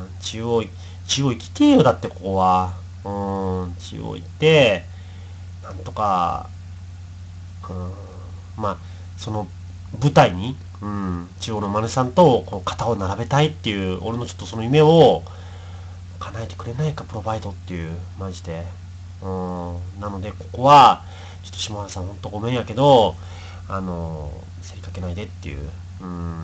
中央、中央行きてえよ、だってここは。うん。中央行って、なんとか、うん。まあ、その舞台に、うん、中央のマネさんとこう肩を並べたいっていう、俺のちょっとその夢を叶えてくれないか、プロバイドっていう、マジで。うん。なので、ここは、ちょっと島原さん、ほんとごめんやけど、あの、競りかけないでっていう、うん、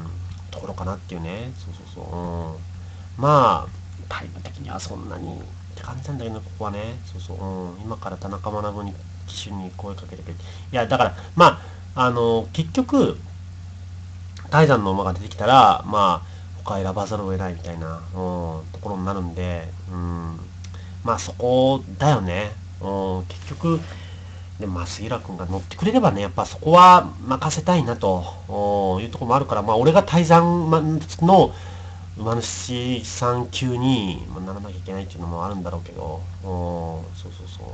ところかなっていうね。そうそうそう。うん。まあ、タイム的にはそんなにって感じなんだけどね、ここはね。そうそう。うん。今から田中学に、機種に声かけてくれて。いや、だから、まあ、あの、結局、泰山の馬が出てきたら、まあ、他選ばざるを得ないみたいな、うん、ところになるんで、うん、まあそこだよね。うん、結局、でまあ杉浦君が乗ってくれればね、やっぱそこは任せたいなというところもあるから、まあ俺が泰山の馬主さん級にならなきゃいけないっていうのもあるんだろうけど、そうそうそう。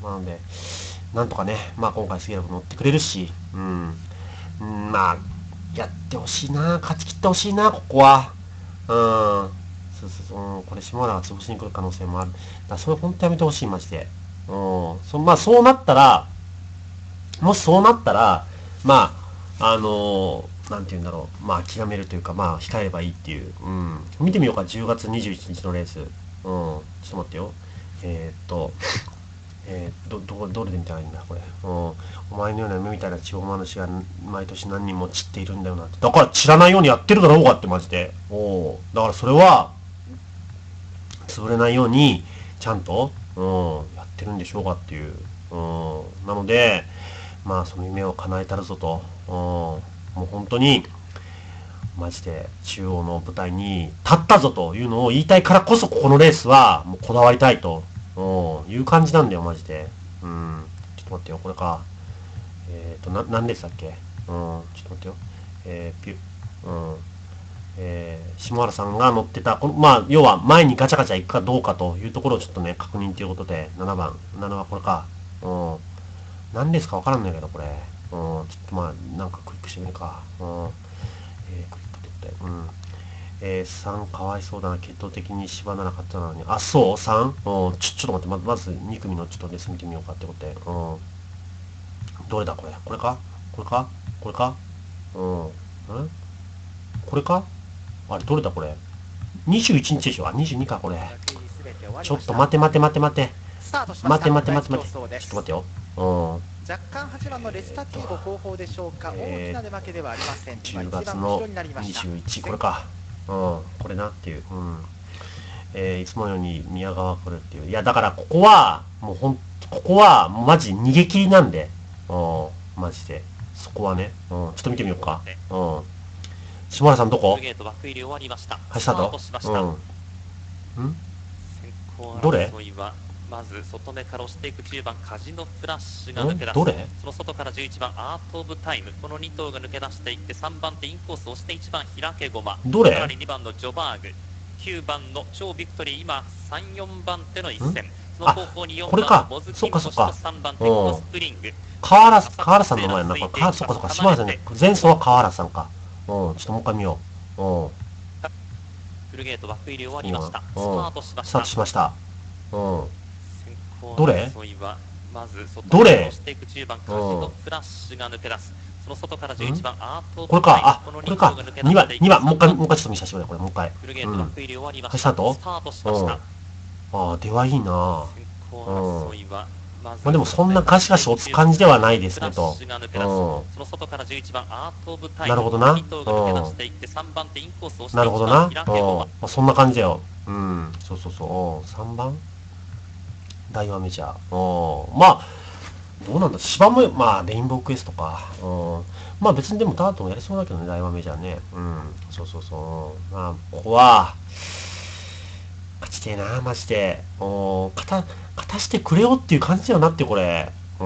なので、なんとかね、まあ今回杉浦君乗ってくれるし、うん、まあ、やってほしいな、勝ち切ってほしいな、ここは。うん。そうそうそう、うん、これ島田が潰しに来る可能性もある。だからそれ本当やめてほしい、マジで。うん。そ、まあそうなったら、もしそうなったら、まあ、あのー、なんて言うんだろう。まあ諦めるというか、まあ控えればいいっていう。うん。見てみようか、じゅうがつにじゅういちにちのレース。うん。ちょっと待ってよ。えー、っと、えー、ど、ど、どれで見たらいいんだ、これ。うん。お前のような夢みたいな地方話が毎年何人も散っているんだよなって。だから散らないようにやってるだろうがってマジで。おお。だからそれは、潰れないように、ちゃんと、うん、やってるんでしょうかっていう。うん。なので、まあ、その夢を叶えたるぞと。うん。もう本当に、マジで中央の舞台に立ったぞというのを言いたいからこそ、ここのレースは、もうこだわりたいと、うん、いう感じなんだよ、マジで。うん。ちょっと待ってよ、これか。えっ、ー、と、な、何レースだっけ。うん、ちょっと待ってよ。えー、ピュ、うん。えー、下原さんが乗ってた、この、まあ、要は前にガチャガチャ行くかどうかというところをちょっとね、確認ということで、ななばん。ななはこれか。うん。何レースかわからんないけど、これ。うん。ちょっとまあ、なんかクリックしてみるか。うん。えー、クリックって言って。うん。えー、さんかわいそうだな。血統的に芝なら勝ったのに。あ、そう ?さん? うん。ちょ、ちょっと待って、ま、まずに組のちょっとレース見てみようかってことで。うん。どれだこれ。これかこれかこれかうん。んこれかあれ、どれだこれ。にじゅういちにちでしょ。あ、にじゅうにか、これ。ちょっと待て待て待て待て。待て待て待て待て。ちょっと待てよ。うん。 若干はちばんのレスタティーボ後方でしょうか。大きな出負けではありません。 じゅうがつのにじゅういち、これか。 うん、これなっていう。うん。えーいつものように宮川来るっていう。いや、だからここは、もうほん、ここは、マジ逃げ切りなんで。うん、マジで。そこはね。うん、ちょっと見てみようか。うん。下原さんどこ？ ゲート枠入り終わりました。 はい、スタート。 スタートしました。 うん。ん先行どれ争いはまず外目から押していくじゅうばんカジノフラッシュが抜け出す。 どれ？ その外からじゅういちばんアート・オブ・タイム、このに頭が抜け出していってさんばん手インコースを押していちばん開けごま、 どれ？ さらににばんのジョバーグ、きゅうばんの超ビクトリー、今さん、よんばん手の一戦、その後方によんばんのモズキン、そしてさんばん手コスプリング。 川原、川原さんの前な。これ、そっかそっか、島原さんね。前走は川原さんか。うん、ちょっともう一回見よう。うん。 フルゲート枠入り終わりました。スタうんートしました。 スタートしました。うん。 先行どれ？ 争いはまず外どれ？ 目から押していくじゅうばんカジノフラッシュが抜け出す。その外からじゅういちばんアート・オこれブ・タイム、 か、あ、 このこれか。にばん、にばん、もう一回、もう一回ちょっと見させてくれ、これ、もう一回。 フルゲート枠入り終わりまはい、 した。 スタート？ スタートしました。 ああ、出はいいな。 先行争いはまずまあでもそんなガシガシ押す感じではないですねと。 フラッシュが抜け出す。その外からじゅういちばんアート・オブ・タイム、 なるほどな。 に頭が抜け出していってさんばん手インコースを押してなるほどな。うん。 開けごままあ、そんな感じだよ。うん。そうそうそう。さんばん大和メジャー。うん。まあ、どうなんだ。芝も、まあ、レインボークエストか。うん。まあ別にでもタートもやりそうだけどね、大和メジャーね。うん。そうそうそう。まあ、ここは、勝ちてえな、マジで。うん。勝た、勝たしてくれよっていう感じだよなって、これ。うん。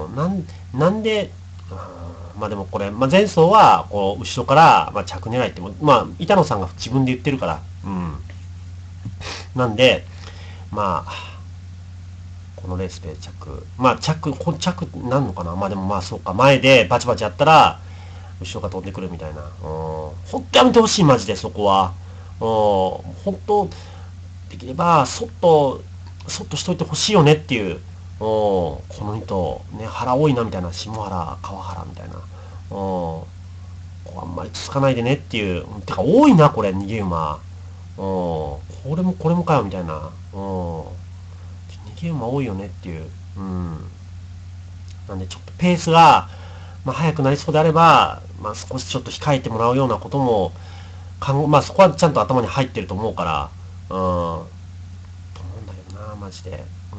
なん、なんで、うん、まあでもこれ、まあ前走は、こう、後ろから、まあ着狙いっても、まあ、板野さんが自分で言ってるから。うん。なんで、まあ、このレースで着、まあ着、こ着なんのかな。まあでもまあそうか、前でバチバチやったら、後ろが飛んでくるみたいな。うん。ほんとやめてほしい、マジで、そこは。うん。本当できれば、そっと、そっとしといてほしいよねっていう。うん。このに頭、ね、腹多いなみたいな。下原、川原みたいな。うん。こうあんまりつかないでねっていう。てか、多いな、これ、逃げ馬。うん。これもこれもかよ、みたいな。うん。逃げ馬多いよねっていう。うん。なんで、ちょっとペースが、まあ、速くなりそうであれば、まあ、少しちょっと控えてもらうようなことも、考えまあ、そこはちゃんと頭に入ってると思うから、うん。と思うんだけどな、マジで。うん。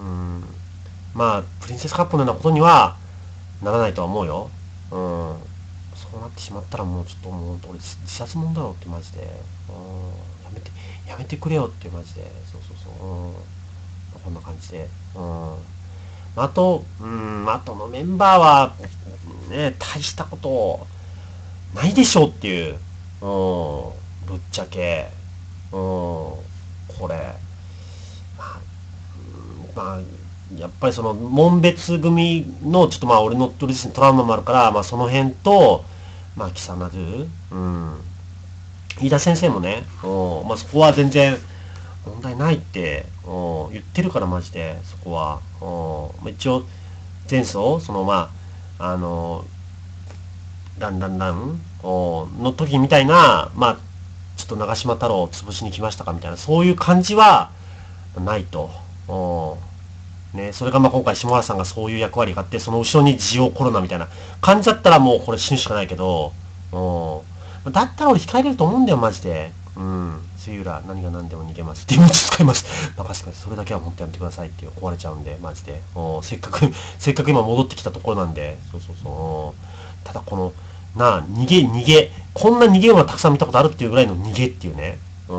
まあ、プリンセスカップのようなことにはならないとは思うよ。うん。そうなってしまったらもうちょっともう本当俺自殺もんだろうってマジで。うん。やめて、やめてくれよってマジで。そうそうそう。うん。こんな感じで。うん。あと、うん、あとのメンバーは、ね、大したことないでしょうっていう。うん。ぶっちゃけ。うん。これ。まあ、うんまあ、やっぱりその、門別組の、ちょっとまあ、俺の俺自身トラウマもあるから、まあ、その辺と、まあ、木更津、うん。飯田先生もね、うん、まあ、そこは全然問題ないって、うん、言ってるから、マジで、そこは。うん、まあ一応、前走、その、まあ、あの、ランランランうんの時みたいな、まあ、ちょっと長島太郎を潰しに来ましたかみたいな、そういう感じはないと。うんね、それがまあ今回下原さんがそういう役割があって、その後ろにジオコロナみたいな感じだったらもうこれ死ぬしかないけど、うん。だったら俺控えれると思うんだよ、マジで。うん。杉浦、何が何でも逃げます。ディムチ使います。任せてください。それだけは本当やめてくださいっていう壊れちゃうんで、マジで。うん。せっかく、せっかく今戻ってきたところなんで、そうそうそう。うんただこの、なあ、逃げ、逃げ。こんな逃げ馬たくさん見たことあるっていうぐらいの逃げっていうね。うん。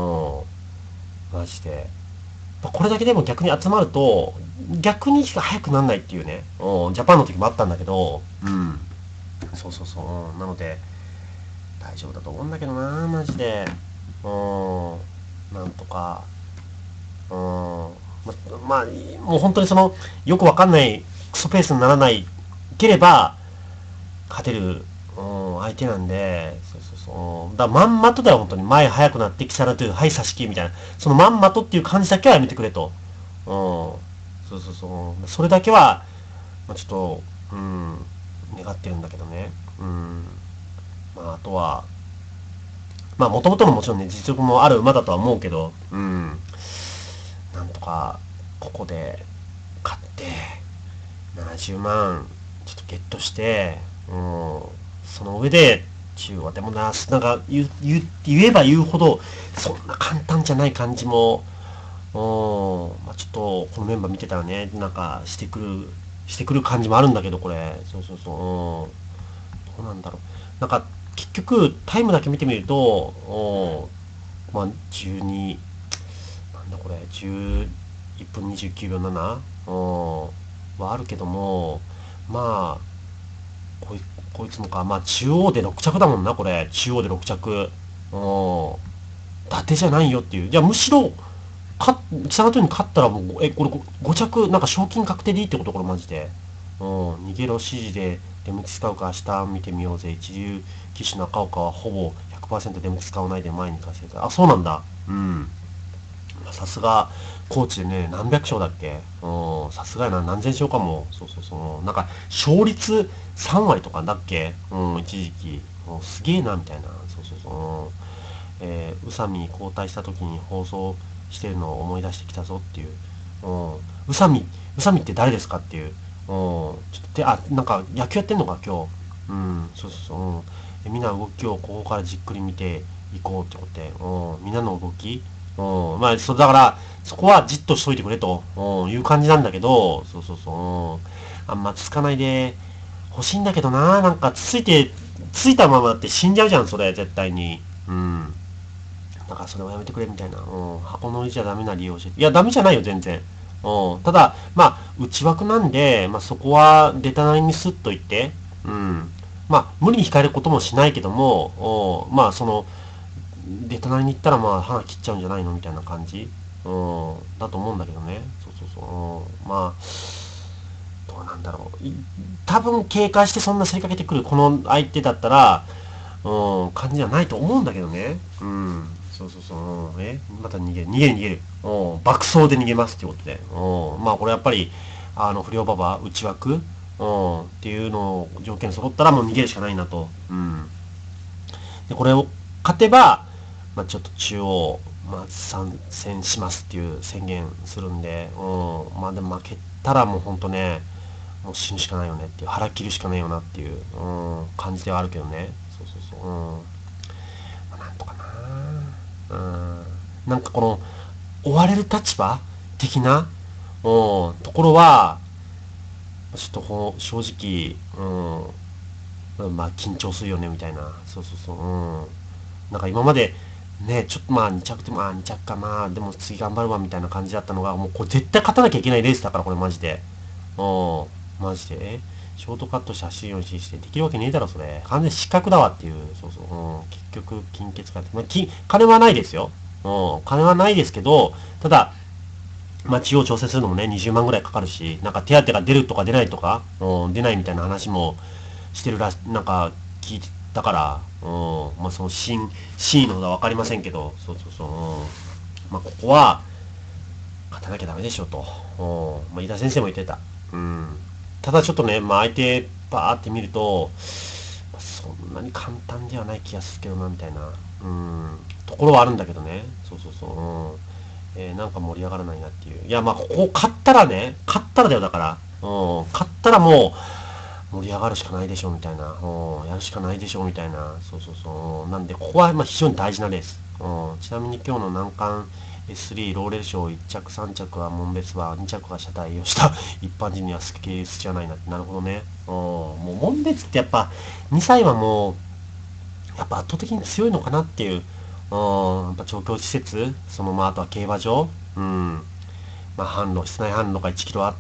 マジで。これだけでも逆に集まると、逆に速くなんないっていうね。うん。ジャパンの時もあったんだけど、うん。そうそうそう。うん、なので、大丈夫だと思うんだけどな、マジで。うん。なんとか。うん。ま、まあ、もう本当にその、よくわかんないクソペースにならないければ、勝てる、うん、相手なんで、そうそうそう。だからまんまとだよ、本当に。前速くなって、キサラという、はい、差し切りみたいな。そのまんまとっていう感じだけはやめてくれと。うん。そうそうそう。それだけは、まあ、ちょっと、うん、願ってるんだけどね。うん。まあ、あとは、まあ、もともとのもちろんね、実力もある馬だとは思うけど、うん。なんとか、ここで、勝って、ななじゅうまん、ちょっとゲットして、うん、その上で、 中は。でもな、なんか言う、言う、言えば言うほど、そんな簡単じゃない感じも、うん、まあ、ちょっと、このメンバー見てたらね、なんか、してくる、してくる感じもあるんだけど、これ。そうそうそう。うん。どうなんだろう。なんか、結局、タイムだけ見てみると、うん、まあ、じゅうに、なんだこれ、じゅういっぷんにじゅうきゅうびょうなな、うん、はあるけども、まあ、こい、こいつもか。まあ、中央でろく着だもんな、これ。中央でろく着。うん。伊達じゃないよっていう。じゃあ、むしろ、か、木更津に勝ったらもう、え、これご着、なんか賞金確定でいいってこと、これマジで。うん。逃げろ指示で、出向き使うか明日見てみようぜ。一流騎手中岡はほぼひゃくパーセント出向き使わないで前に稼いだ。あ、そうなんだ。うん。さすが、コーチでね、何百勝だっけ。うん、さすがやな、何千勝かも。そうそうそう。なんか、勝率さん割とかだっけ。うん、一時期。うん、すげえな、みたいな。そうそうそう。うん、えー、宇佐美交代した時に放送してるのを思い出してきたぞっていう。うん、宇佐美、宇佐美って誰ですかっていう。うん、ちょっとて、あ、なんか野球やってんのか、今日。うん、そうそうそう。うん、えみんな動きをここからじっくり見ていこうってことで。うん、みんなの動き。うん、まあ、そう、だから、そこはじっとしといてくれと、うん、いう感じなんだけど、そうそうそう、うん、あんまつかないで欲しいんだけどな、なんかついて、ついたままだって死んじゃうじゃん、それ、絶対に。うん。だからそれはやめてくれみたいな。うん。箱の上じゃダメな理由を教えて。いや、ダメじゃないよ、全然。うん。ただ、まあ、内枠なんで、まあそこは出たなりにスッと言って、うん。まあ、無理に控えることもしないけども、うん、まあ、その、で、隣に行ったらまあ、歯切っちゃうんじゃないのみたいな感じ、うん、だと思うんだけどね。そうそうそう。うん、まあ、どうなんだろう。多分警戒してそんな競りかけてくるこの相手だったら、うん、感じじゃないと思うんだけどね。うん。そうそうそう。うん、えまた逃げる。逃げる逃げる。うん。爆走で逃げますってことで。うん。まあこれやっぱり、あの、不良馬場、内枠、うん。っていうのを条件揃ったらもう逃げるしかないなと。うん。で、これを勝てば、まあちょっと中央、まあ参戦しますっていう宣言するんで、うん。まあでも負けたらもうほんとね、もう死ぬしかないよねっていう、腹切るしかないよなっていう、うん、感じではあるけどね。そうそうそう。うん。まあ、なんとかな。うん。なんかこの、追われる立場的な、うん、ところは、ちょっとほ正直、うん、まあ緊張するよねみたいな。そうそうそう。うん。なんか今まで、ね、ちょっとまあに着でも、まあに着かまあ、でも次頑張るわみたいな感じだったのが、もうこれ絶対勝たなきゃいけないレースだから、これマジで。うん。マジで。えショートカットして走るようにしてできるわけねえだろ、それ。完全に失格だわっていう。そうそう。うん。結局、金欠かって。まあ、金、金はないですよ。うん。金はないですけど、ただ、まあ、地を調整するのもね、にじゅうまんぐらいかかるし、なんか手当が出るとか出ないとか、うん、出ないみたいな話もしてるらし、なんか聞いたから、うん、まあ、その真、真意のほどはわかりませんけど、そうそうそう、うん、まあ、ここは、勝たなきゃダメでしょうと、うん、まあ、井田先生も言ってた。うん。ただちょっとね、まあ、相手、バーって見ると、まあ、そんなに簡単ではない気がするけどな、みたいな、うん、ところはあるんだけどね、そうそうそう、うん。えー、なんか盛り上がらないなっていう。いや、まあ、ここ勝ったらね、勝ったらだよ、だから。うん、勝ったらもう、盛り上がるしかないでしょ、みたいな。うん、やるしかないでしょ、みたいな。そうそうそう。なんで、ここは、まあ、非常に大事なレース。うん、ちなみに今日の難関 エススリー ローレル賞いち着さん着は門別はに着が車体をした一般人にはスケースじゃないなって。なるほどね。うん、もう門別ってやっぱ、にさいはもう、やっぱ圧倒的に強いのかなっていう。うん、やっぱ調教施設、そのまああとは競馬場、うん、まあ販路、室内販路がいちキロあって、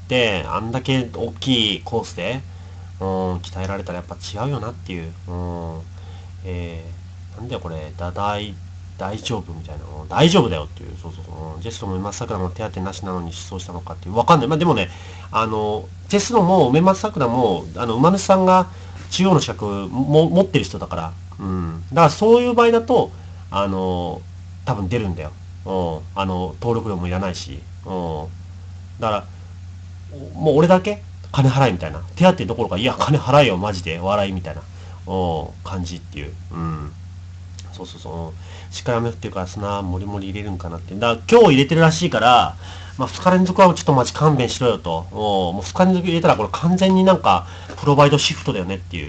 あんだけ大きいコースで、うん、鍛えられたらやっぱ違うよなっていう、うん、えー、なんだよこれ、だ、大、大丈夫みたいな、うん大丈夫だよっていう、そうそうそう、うんジェスロも梅松桜も手当てなしなのに出走したのかっていう、わかんない。まあでもね、あの、ジェスロも梅松桜も、あの、馬主さんが中央の資格も持ってる人だから、うん。だからそういう場合だと、あの、多分出るんだよ。うん。あの、登録料もいらないし。うん。だから、もう俺だけ金払えみたいな。手当どころか、いや、金払えよ、マジで。笑いみたいな。うん。感じっていう。うん。そうそうそう。うんしっかり雨降ってるから砂もりもり入れるんかなって。だから今日入れてるらしいから、まあふつか連続はちょっと待ち勘弁しろよと。うんもうふつか連続入れたらこれ完全になんか、プロバイドシフトだよねっていう。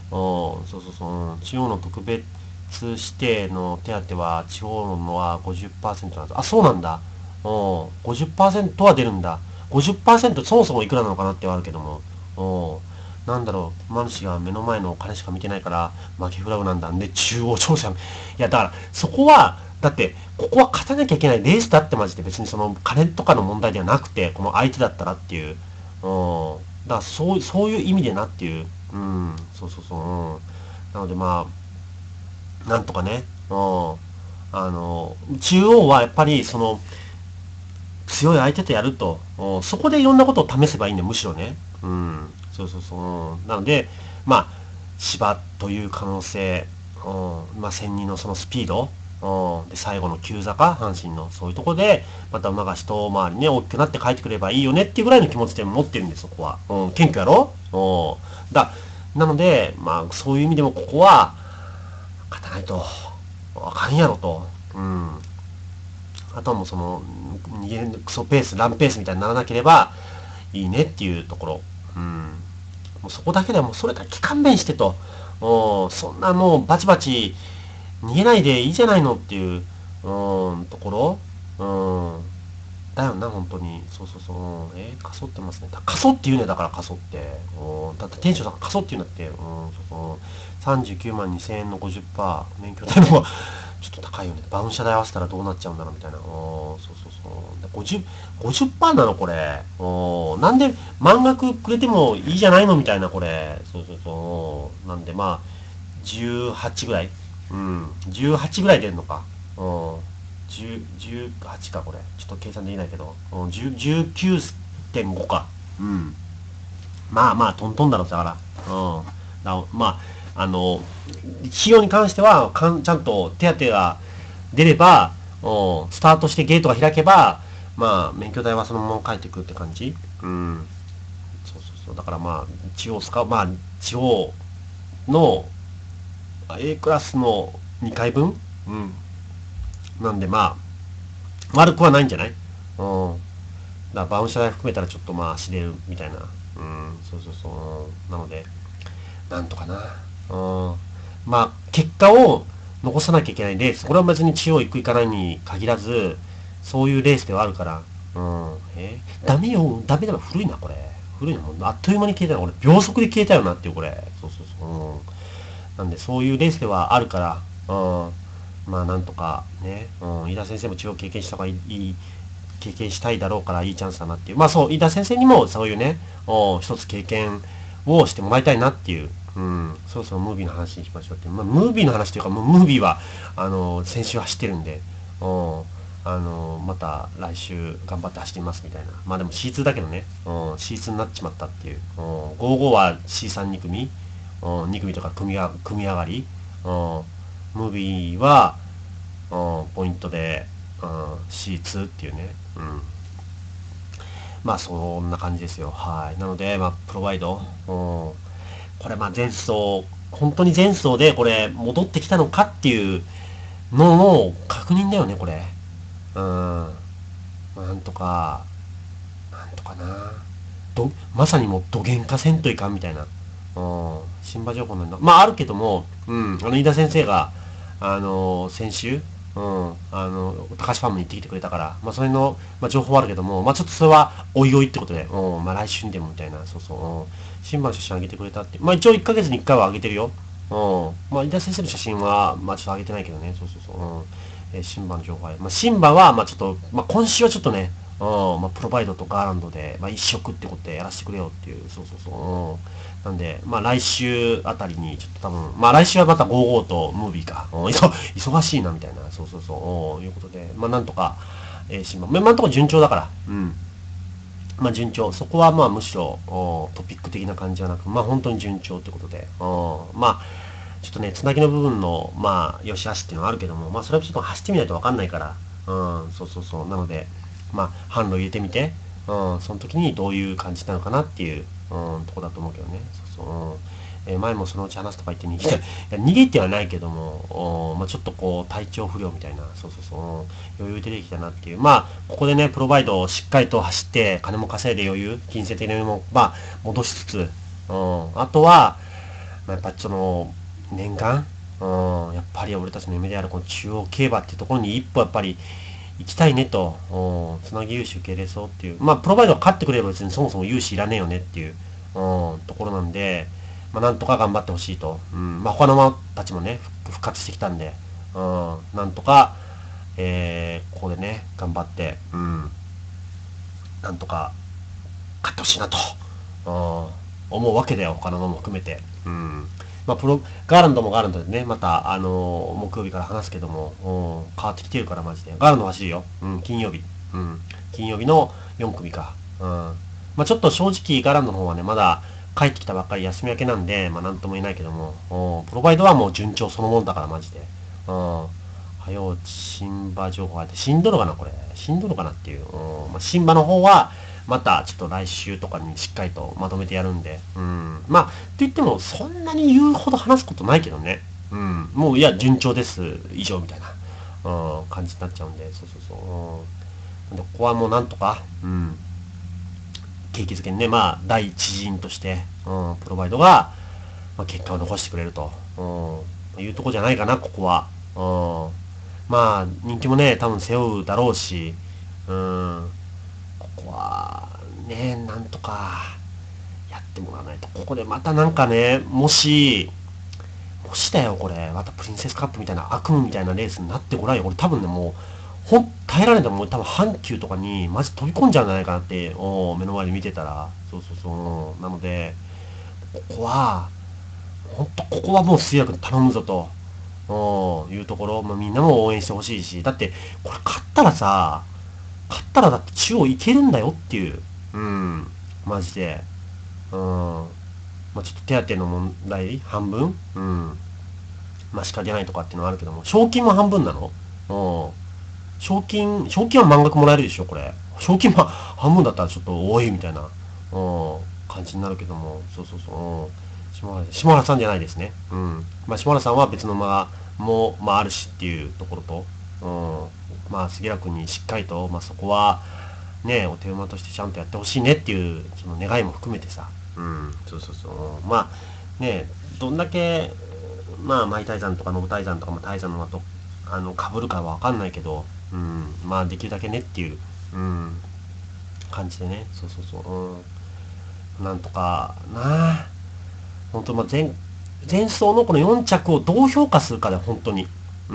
そうそうそう、うん、地方の特別指定の手当は地方のは ごじゅっパーセント なんだ。あ、そうなんだ。うん、ごじゅっパーセント は出るんだ。ごじゅっパーセント そもそもいくらなのかなってはあるけども。うん、なんだろう、馬主が目の前のお金しか見てないから負けフラグなんだ。んで、中央調査。いや、だから、そこは、だって、ここは勝たなきゃいけないレースだってマジで別にその金とかの問題ではなくて、この相手だったらっていう。うん。だからそう、そういう意味でなっていう。うん。そうそうそう。うん。なのでまあ、なんとかね。うん。あの、中央はやっぱりその、強い相手とやると。うん。そこでいろんなことを試せばいいんだよ、むしろね。うん。そうそうそう。うん。なので、まあ、芝という可能性。うん。まあ、千人のそのスピード。うん、で、最後の急坂、阪神の、そういうとこで、また馬が一回りね、大きくなって帰ってくればいいよねっていうぐらいの気持ちで持ってるんです、そこは。うん、謙虚やろうん。だ、なので、まあ、そういう意味でもここは、勝たないと、あかんやろと。うん。あとはもうその、逃げるクソペース、ランペースみたいにならなければいいねっていうところ。うん。もうそこだけでもうそれから勘弁してと。うん、そんなもうバチバチ逃げないでいいじゃないのっていう、うん、ところ。うん。だよな、本当に。そうそうそう。うん、えー、かそってますね。かそって言うね、だからかそって。うん、だってテンションかそって言うんだって。うん、そうそう。さんじゅうきゅうまんにせんえんの ごじゅっパーセント、免許代の方がちょっと高いよね。バウン車代合わせたらどうなっちゃうんだろうみたいな。うん、そうそうそう。でごじゅう、ごじゅっパーセント なのこれ。うん、なんで満額くれてもいいじゃないのみたいな、これ。そうそうそう。なんでまあ、じゅうはちぐらい。うん、じゅうはちぐらい出るのか。うん。じゅう、じゅうはちか、これ。ちょっと計算できないけど。うん、じゅう、じゅうきゅうてんごか。うん。まあまあ、トントンだろ、だから。うん。だまあ、あの、費用に関しては、かんちゃんと手当が出れば、うん、スタートしてゲートが開けば、まあ、免許代はそのまま返ってくるって感じ。うん。そうそうそう。だからまあ、地方使う、まあ、地方の A クラスのにかいぶんうん。なんでまあ、悪くはないんじゃないうん。だからバウンサー含めたらちょっとまあ知れるみたいな。うん、そうそうそう。なので、なんとかな。うん。まあ、結果を残さなきゃいけないレース。これは別に地方行く行かないに限らず、そういうレースではあるから。うん。えーダメよ。ダメだな。古いな、これ。古いな。もうあっという間に消えたな。俺、秒速で消えたよなっていう、これ。そうそうそう。うん。なんで、そういうレースではあるから、うん。まあ、なんとかね。うん。飯田先生も地方経験した方がいい、いい経験したいだろうからいいチャンスだなっていう。まあそう、飯田先生にもそういうね、お一つ経験をしてもらいたいなっていう。うん、そろそろムービーの話にしましょうっていう。まあ、ムービーの話というか、もうムービーは、あの、先週走ってるんで、うん、あの、また来週頑張って走ってみますみたいな。まあでも シーツー だけどね、うん、シーツー になっちまったっていう。うん、ごじゅうごは シースリーに 組、うん、に組とか組みが組み上がり、うん、ムービーは、うん、ポイントで、うん、シーツー っていうね。うん。まあそんな感じですよ。はい。なので、まあ、プロバイド。うん。これまあ前走、本当に前走でこれ戻ってきたのかっていうのの確認だよね、これ。うん。なんとか、なんとかな。ど、まさにもうどげんかせんといかんみたいな。うん。新馬情報なんだ。まああるけども、うん。あの、飯田先生が、あのー先週、うん、あの、高橋ファームに行ってきてくれたから、まあそれの、まあ情報はあるけども、まあちょっとそれは、おいおいってことで、うん、まあ来週にでもみたいな、そうそう、うん。新馬の写真あげてくれたって。まあ一応いっかげつにいっかいはあげてるよ。うん。まあ飯田先生の写真は、まあちょっとあげてないけどね、そうそうそう、うん。えー、新馬の情報は、まあ新馬は、まあちょっと、まあ今週はちょっとね、うん、まあプロバイドとガーランドで、まあ一色ってことでやらせてくれよっていう、そうそうそう、うん。なんで、まあ来週あたりに、ちょっと多分、まあ来週はまたごじゅうごとムービーか。うん、忙忙しいな、みたいな。そうそうそう。いうことで、まあなんとか、えー、新聞、まあ今のところ順調だから。うん。まあ順調。そこはまあむしろ、トピック的な感じじゃなく、まあ本当に順調ってことで。まあ、ちょっとね、つなぎの部分の、まあ、良し悪しっていうのはあるけども、まあそれはちょっと走ってみないとわかんないから。うん、そうそうそう。なので、まあ、販路入れてみて、うん、その時にどういう感じなのかなっていう、うん、とこだと思うけどね。そうそう。うんえー前もそのうち話すとか言って逃げて、いや逃げてはないけども、おまあ、ちょっとこう体調不良みたいな、そうそうそう、余裕出てきたなっていう。まあ、ここでね、プロバイドをしっかりと走って、金も稼いで余裕、金銭的な余裕も、まあ、戻しつつ、うん、あとは、 まあ、やっぱその、念願、うん、やっぱり俺たちの夢であるこの中央競馬っていうところに一歩やっぱり行きたいねと、うん、つなぎ融資受け入れそうっていう、まあ、プロバイドが勝ってくれれば別にそもそも融資いらねえよねっていう、うん、ところなんで、まあ、なんとか頑張ってほしいと、うん、まあ、他の馬たちもね、復活してきたんで、うん、なんとか、えー、ここでね、頑張って、うん、なんとか勝ってほしいなと、うん、思うわけだよ、他の馬も含めて。うん。まあ、プロ、ガーランドもガーランドでね、また、あのー木曜日から話すけども、うん、変わってきてるから、マジで。ガーランド走るよ。うん、金曜日。うん、金曜日のよん組か。うん。まあ、ちょっと正直、ガーランドの方はね、まだ帰ってきたばっかり休み明けなんで、まあ、なんとも言えないけども、うん、プロバイドはもう順調そのものだから、マジで。うん。はよ、新馬情報があって、死んどるかな、これ。死んどるかなっていう。うん。まあ、新馬の方は、またちょっと来週とかにしっかりとまとめてやるんで、うん。まあ、と言ってもそんなに言うほど話すことないけどね。うん。もういや、順調です。以上みたいな、うん、感じになっちゃうんで、そうそうそう。うん。で、ここはもうなんとか、うん。景気づけにね、まあ、第一陣として、うん、プロバイドが、まあ、結果を残してくれると、うん、いうとこじゃないかな、ここは。うん。まあ、人気もね、多分背負うだろうし、うん。ここは、ね、なんとか、やってもらわないと。ここでまたなんかね、もし、もしだよ、これ。またプリンセスカップみたいな悪夢みたいなレースになってごらんよ。俺多分ね、もう、ほん、耐えられても多分阪急とかにマジ飛び込んじゃうんじゃないかなって、お目の前で見てたら。そうそうそう。なので、ここは、ほんとここはもう通訳に頼むぞと、おいうところ、まあ、みんなも応援してほしいし、だって、これ勝ったらさ、勝ったらだって中央いけるんだよっていう。うん。マジで。うん。まあちょっと手当の問題半分うん。まあしか出ないとかっていうのはあるけども。賞金も半分なのうん。賞金、賞金は満額もらえるでしょこれ。賞金は半分だったらちょっと多いみたいな、うん。感じになるけども。そうそうそう。うん。島原、島原さんじゃないですね。うん。まあ島原さんは別の馬も、まああるしっていうところと、うん。まあ杉浦君にしっかりと、まあそこは、ね、お手馬としてちゃんとやってほしいねっていうその願いも含めてさ、うん、そうそうそう、まあね、どんだけ、まあ、マイタイ山とかノブタイ山とかもタイ山の馬とあの被るかはわかんないけど、うん、まあできるだけねっていう、うん、感じでね、そうそうそう、うん、なんとかな、本当まあ前前走のこのよん着をどう評価するかで本当に、うん、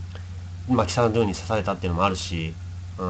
まあ木更津のように刺されたっていうのもあるし、うん、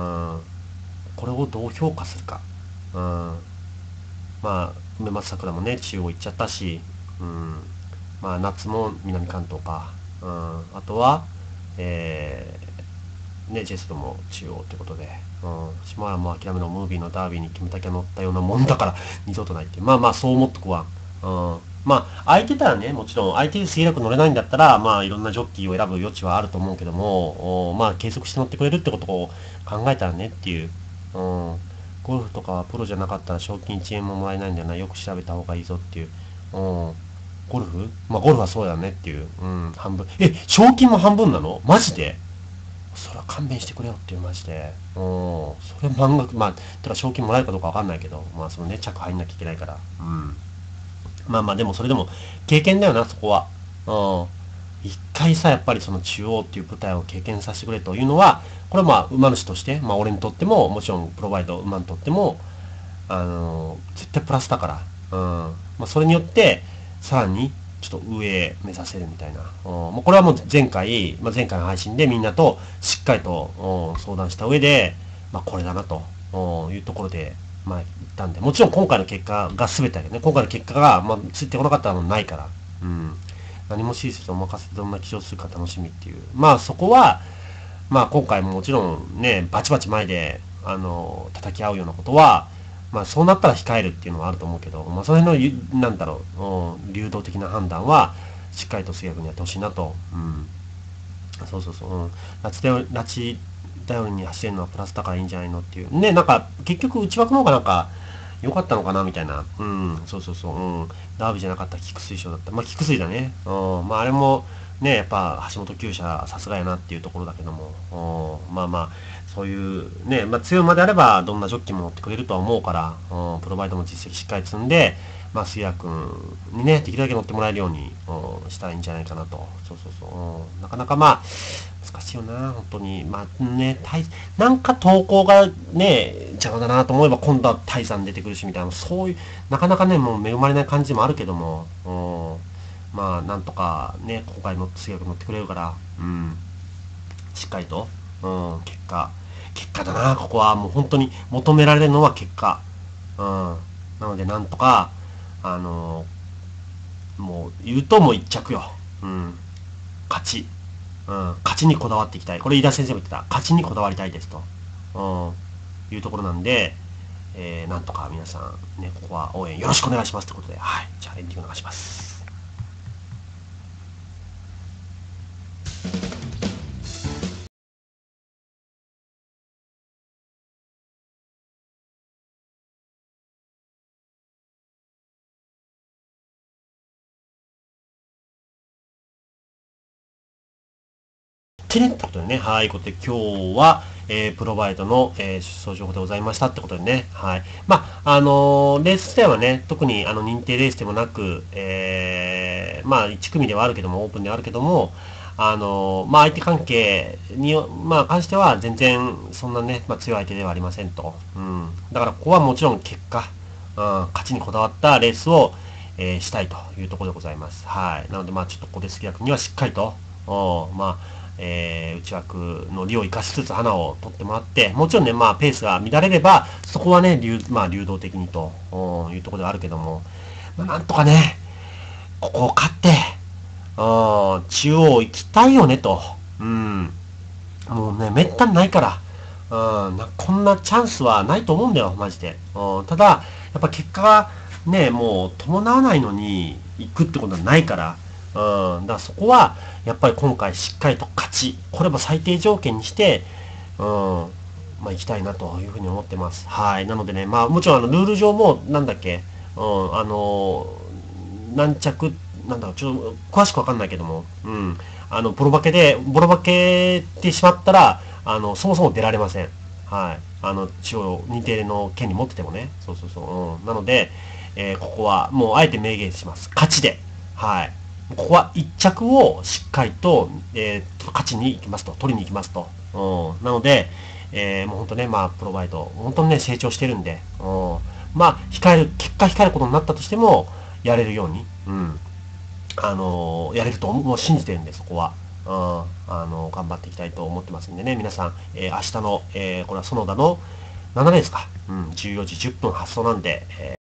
これをどう評価するか。うん。まあ、梅松桜もね、中央行っちゃったし、うん。まあ、夏も南関東か。うん。あとは、えー、ね、ジェストも中央ってことで、うん。島原も諦めのムービーのダービーにキムタキが乗ったようなもんだから、二度とないっていう。まあまあ、そう思っとくわ。うん。まあ、空いてたらね、もちろん、相手で杉浦君乗れないんだったら、まあ、いろんなジョッキーを選ぶ余地はあると思うけども、まあ、継続して乗ってくれるってことを考えたらねっていう、うん。ゴルフとかはプロじゃなかったら賞金いちえんももらえないんだよな。よく調べた方がいいぞっていう。うん。ゴルフまあ、ゴルフはそうだよねっていう。うん。半分。え、賞金も半分なのマジでそれは勘弁してくれよっていうマジで。うん。それ満額、まあ、てか賞金もらえるかどうかわかんないけど、まあ、そのね、着入んなきゃいけないから。うん。まあまあ、でもそれでも経験だよな、そこは。うん。一回さ、やっぱりその中央っていう舞台を経験させてくれというのは、これはまあ、馬主として、まあ、俺にとっても、もちろん、プロバイド、馬にとっても、あのー絶対プラスだから。うん。まあ、それによって、さらに、ちょっと上へ目指せるみたいな。うん。もうこれはもう前回、まあ、前回の配信でみんなとしっかりと、うん、相談した上で、まあ、これだなと、うん、いうところで、まあ、言ったんで、もちろん今回の結果が全てだけどね、今回の結果が、まあ、ついてこなかったのはないから。うん。何も親切とお任せでどんな起用するか楽しみっていう。まあそこは、まあ今回ももちろんね、バチバチ前で、あの、叩き合うようなことは、まあそうなったら控えるっていうのはあると思うけど、まあその辺のゆ、なんだろう、うん、流動的な判断は、しっかりと杉谷君にやってほしいなと。うん。そうそうそう。うん。拉致頼り、拉致頼りに走れるのはプラスだからいいんじゃないのっていう。ね、なんか、結局内枠の方がなんか、良かったのかなみたいな。うん、そうそうそう。うん。ダービーじゃなかったら菊水賞だった。まあ、菊水だね。うん。まあ、あれも、ね、やっぱ、橋本厩舎、さすがやなっていうところだけども。うん。まあまあ、 そういうね、まあ、強いまであればどんなジョッキも乗ってくれるとは思うから、うん、プロバイドも実績しっかり積んで、まあ、杉谷君にね、できるだけ乗ってもらえるように、うん、したらいいんじゃないかなと。そうそうそう。うん、なかなかまあ、難しいよな、本当に。まあね、なんか投稿がね、邪魔だなと思えば今度は泰山出てくるしみたいな、そういう、なかなかね、もう恵まれない感じもあるけども、うん、まあ、なんとかね、今回の杉谷君乗ってくれるから、うん、しっかりと、うん、結果、結果だな、ここはもう本当に求められるのは結果。うん。なので、なんとか、あのーもう、言うともう一着よ。うん。勝ち。うん。勝ちにこだわっていきたい。これ、飯田先生も言ってた。勝ちにこだわりたいですと。うん。いうところなんで、えー、なんとか皆さん、ね、ここは応援よろしくお願いしますということで、はい。じゃあ、エンディングお願いします。てねってことでね、はい、ことで今日は、えー、プロバイドの、えー、出走情報でございましたってことでね、はい。まあ、あのーレース自体はね、特にあの認定レースでもなく、えー、まあ、いち組ではあるけども、オープンではあるけども、あのーまあ、相手関係に、まあ、関しては全然、そんなね、まあ、強い相手ではありませんと。うん。だから、ここはもちろん結果、うん、勝ちにこだわったレースを、えー、したいというところでございます。はい。なので、まあ、ちょっとここで杉谷君にはしっかりと、おまあ、えー、内枠の利を生かしつつ花を取ってもらって、もちろんね、まあ、ペースが乱れれば、そこはね、流,、まあ、流動的にというところではあるけども、まあ、なんとかね、ここを勝って、中央行きたいよねと。うん。もうね、めったにないから、うん、なこんなチャンスはないと思うんだよ、マジで。うん、ただ、やっぱ結果がね、もう伴わないのに行くってことはないから、うん、だからそこは、やっぱり今回しっかりと勝ち、これも最低条件にして、うん、まあ行きたいなというふうに思ってます。はい。なのでね、まあもちろんあのルール上も、なんだっけ、うん、あの、何着、なんだろう、ちょっと詳しくわかんないけども、うん、あの、ボロ負けで、ボロ負けてしまったら、あの、そもそも出られません。はい。あの、一応、認定の権利持っててもね。そうそうそう。うん。なので、えーここは、もう、あえて明言します。勝ちで。はい。ここは一着をしっかりと、えー、勝ちに行きますと。取りに行きますと。うん。なので、えー、もう本当ね、まあ、プロバイド、本当にね、成長してるんで、うん。まあ、控える、結果控えることになったとしても、やれるように、うん。あのーやれると思う、もう信じてるんで、そこは。うん、あのー頑張っていきたいと思ってますんでね、皆さん、えー明日の、えーこれは園田のななレースか、うん、じゅうよじじゅっぷん発送なんで、えー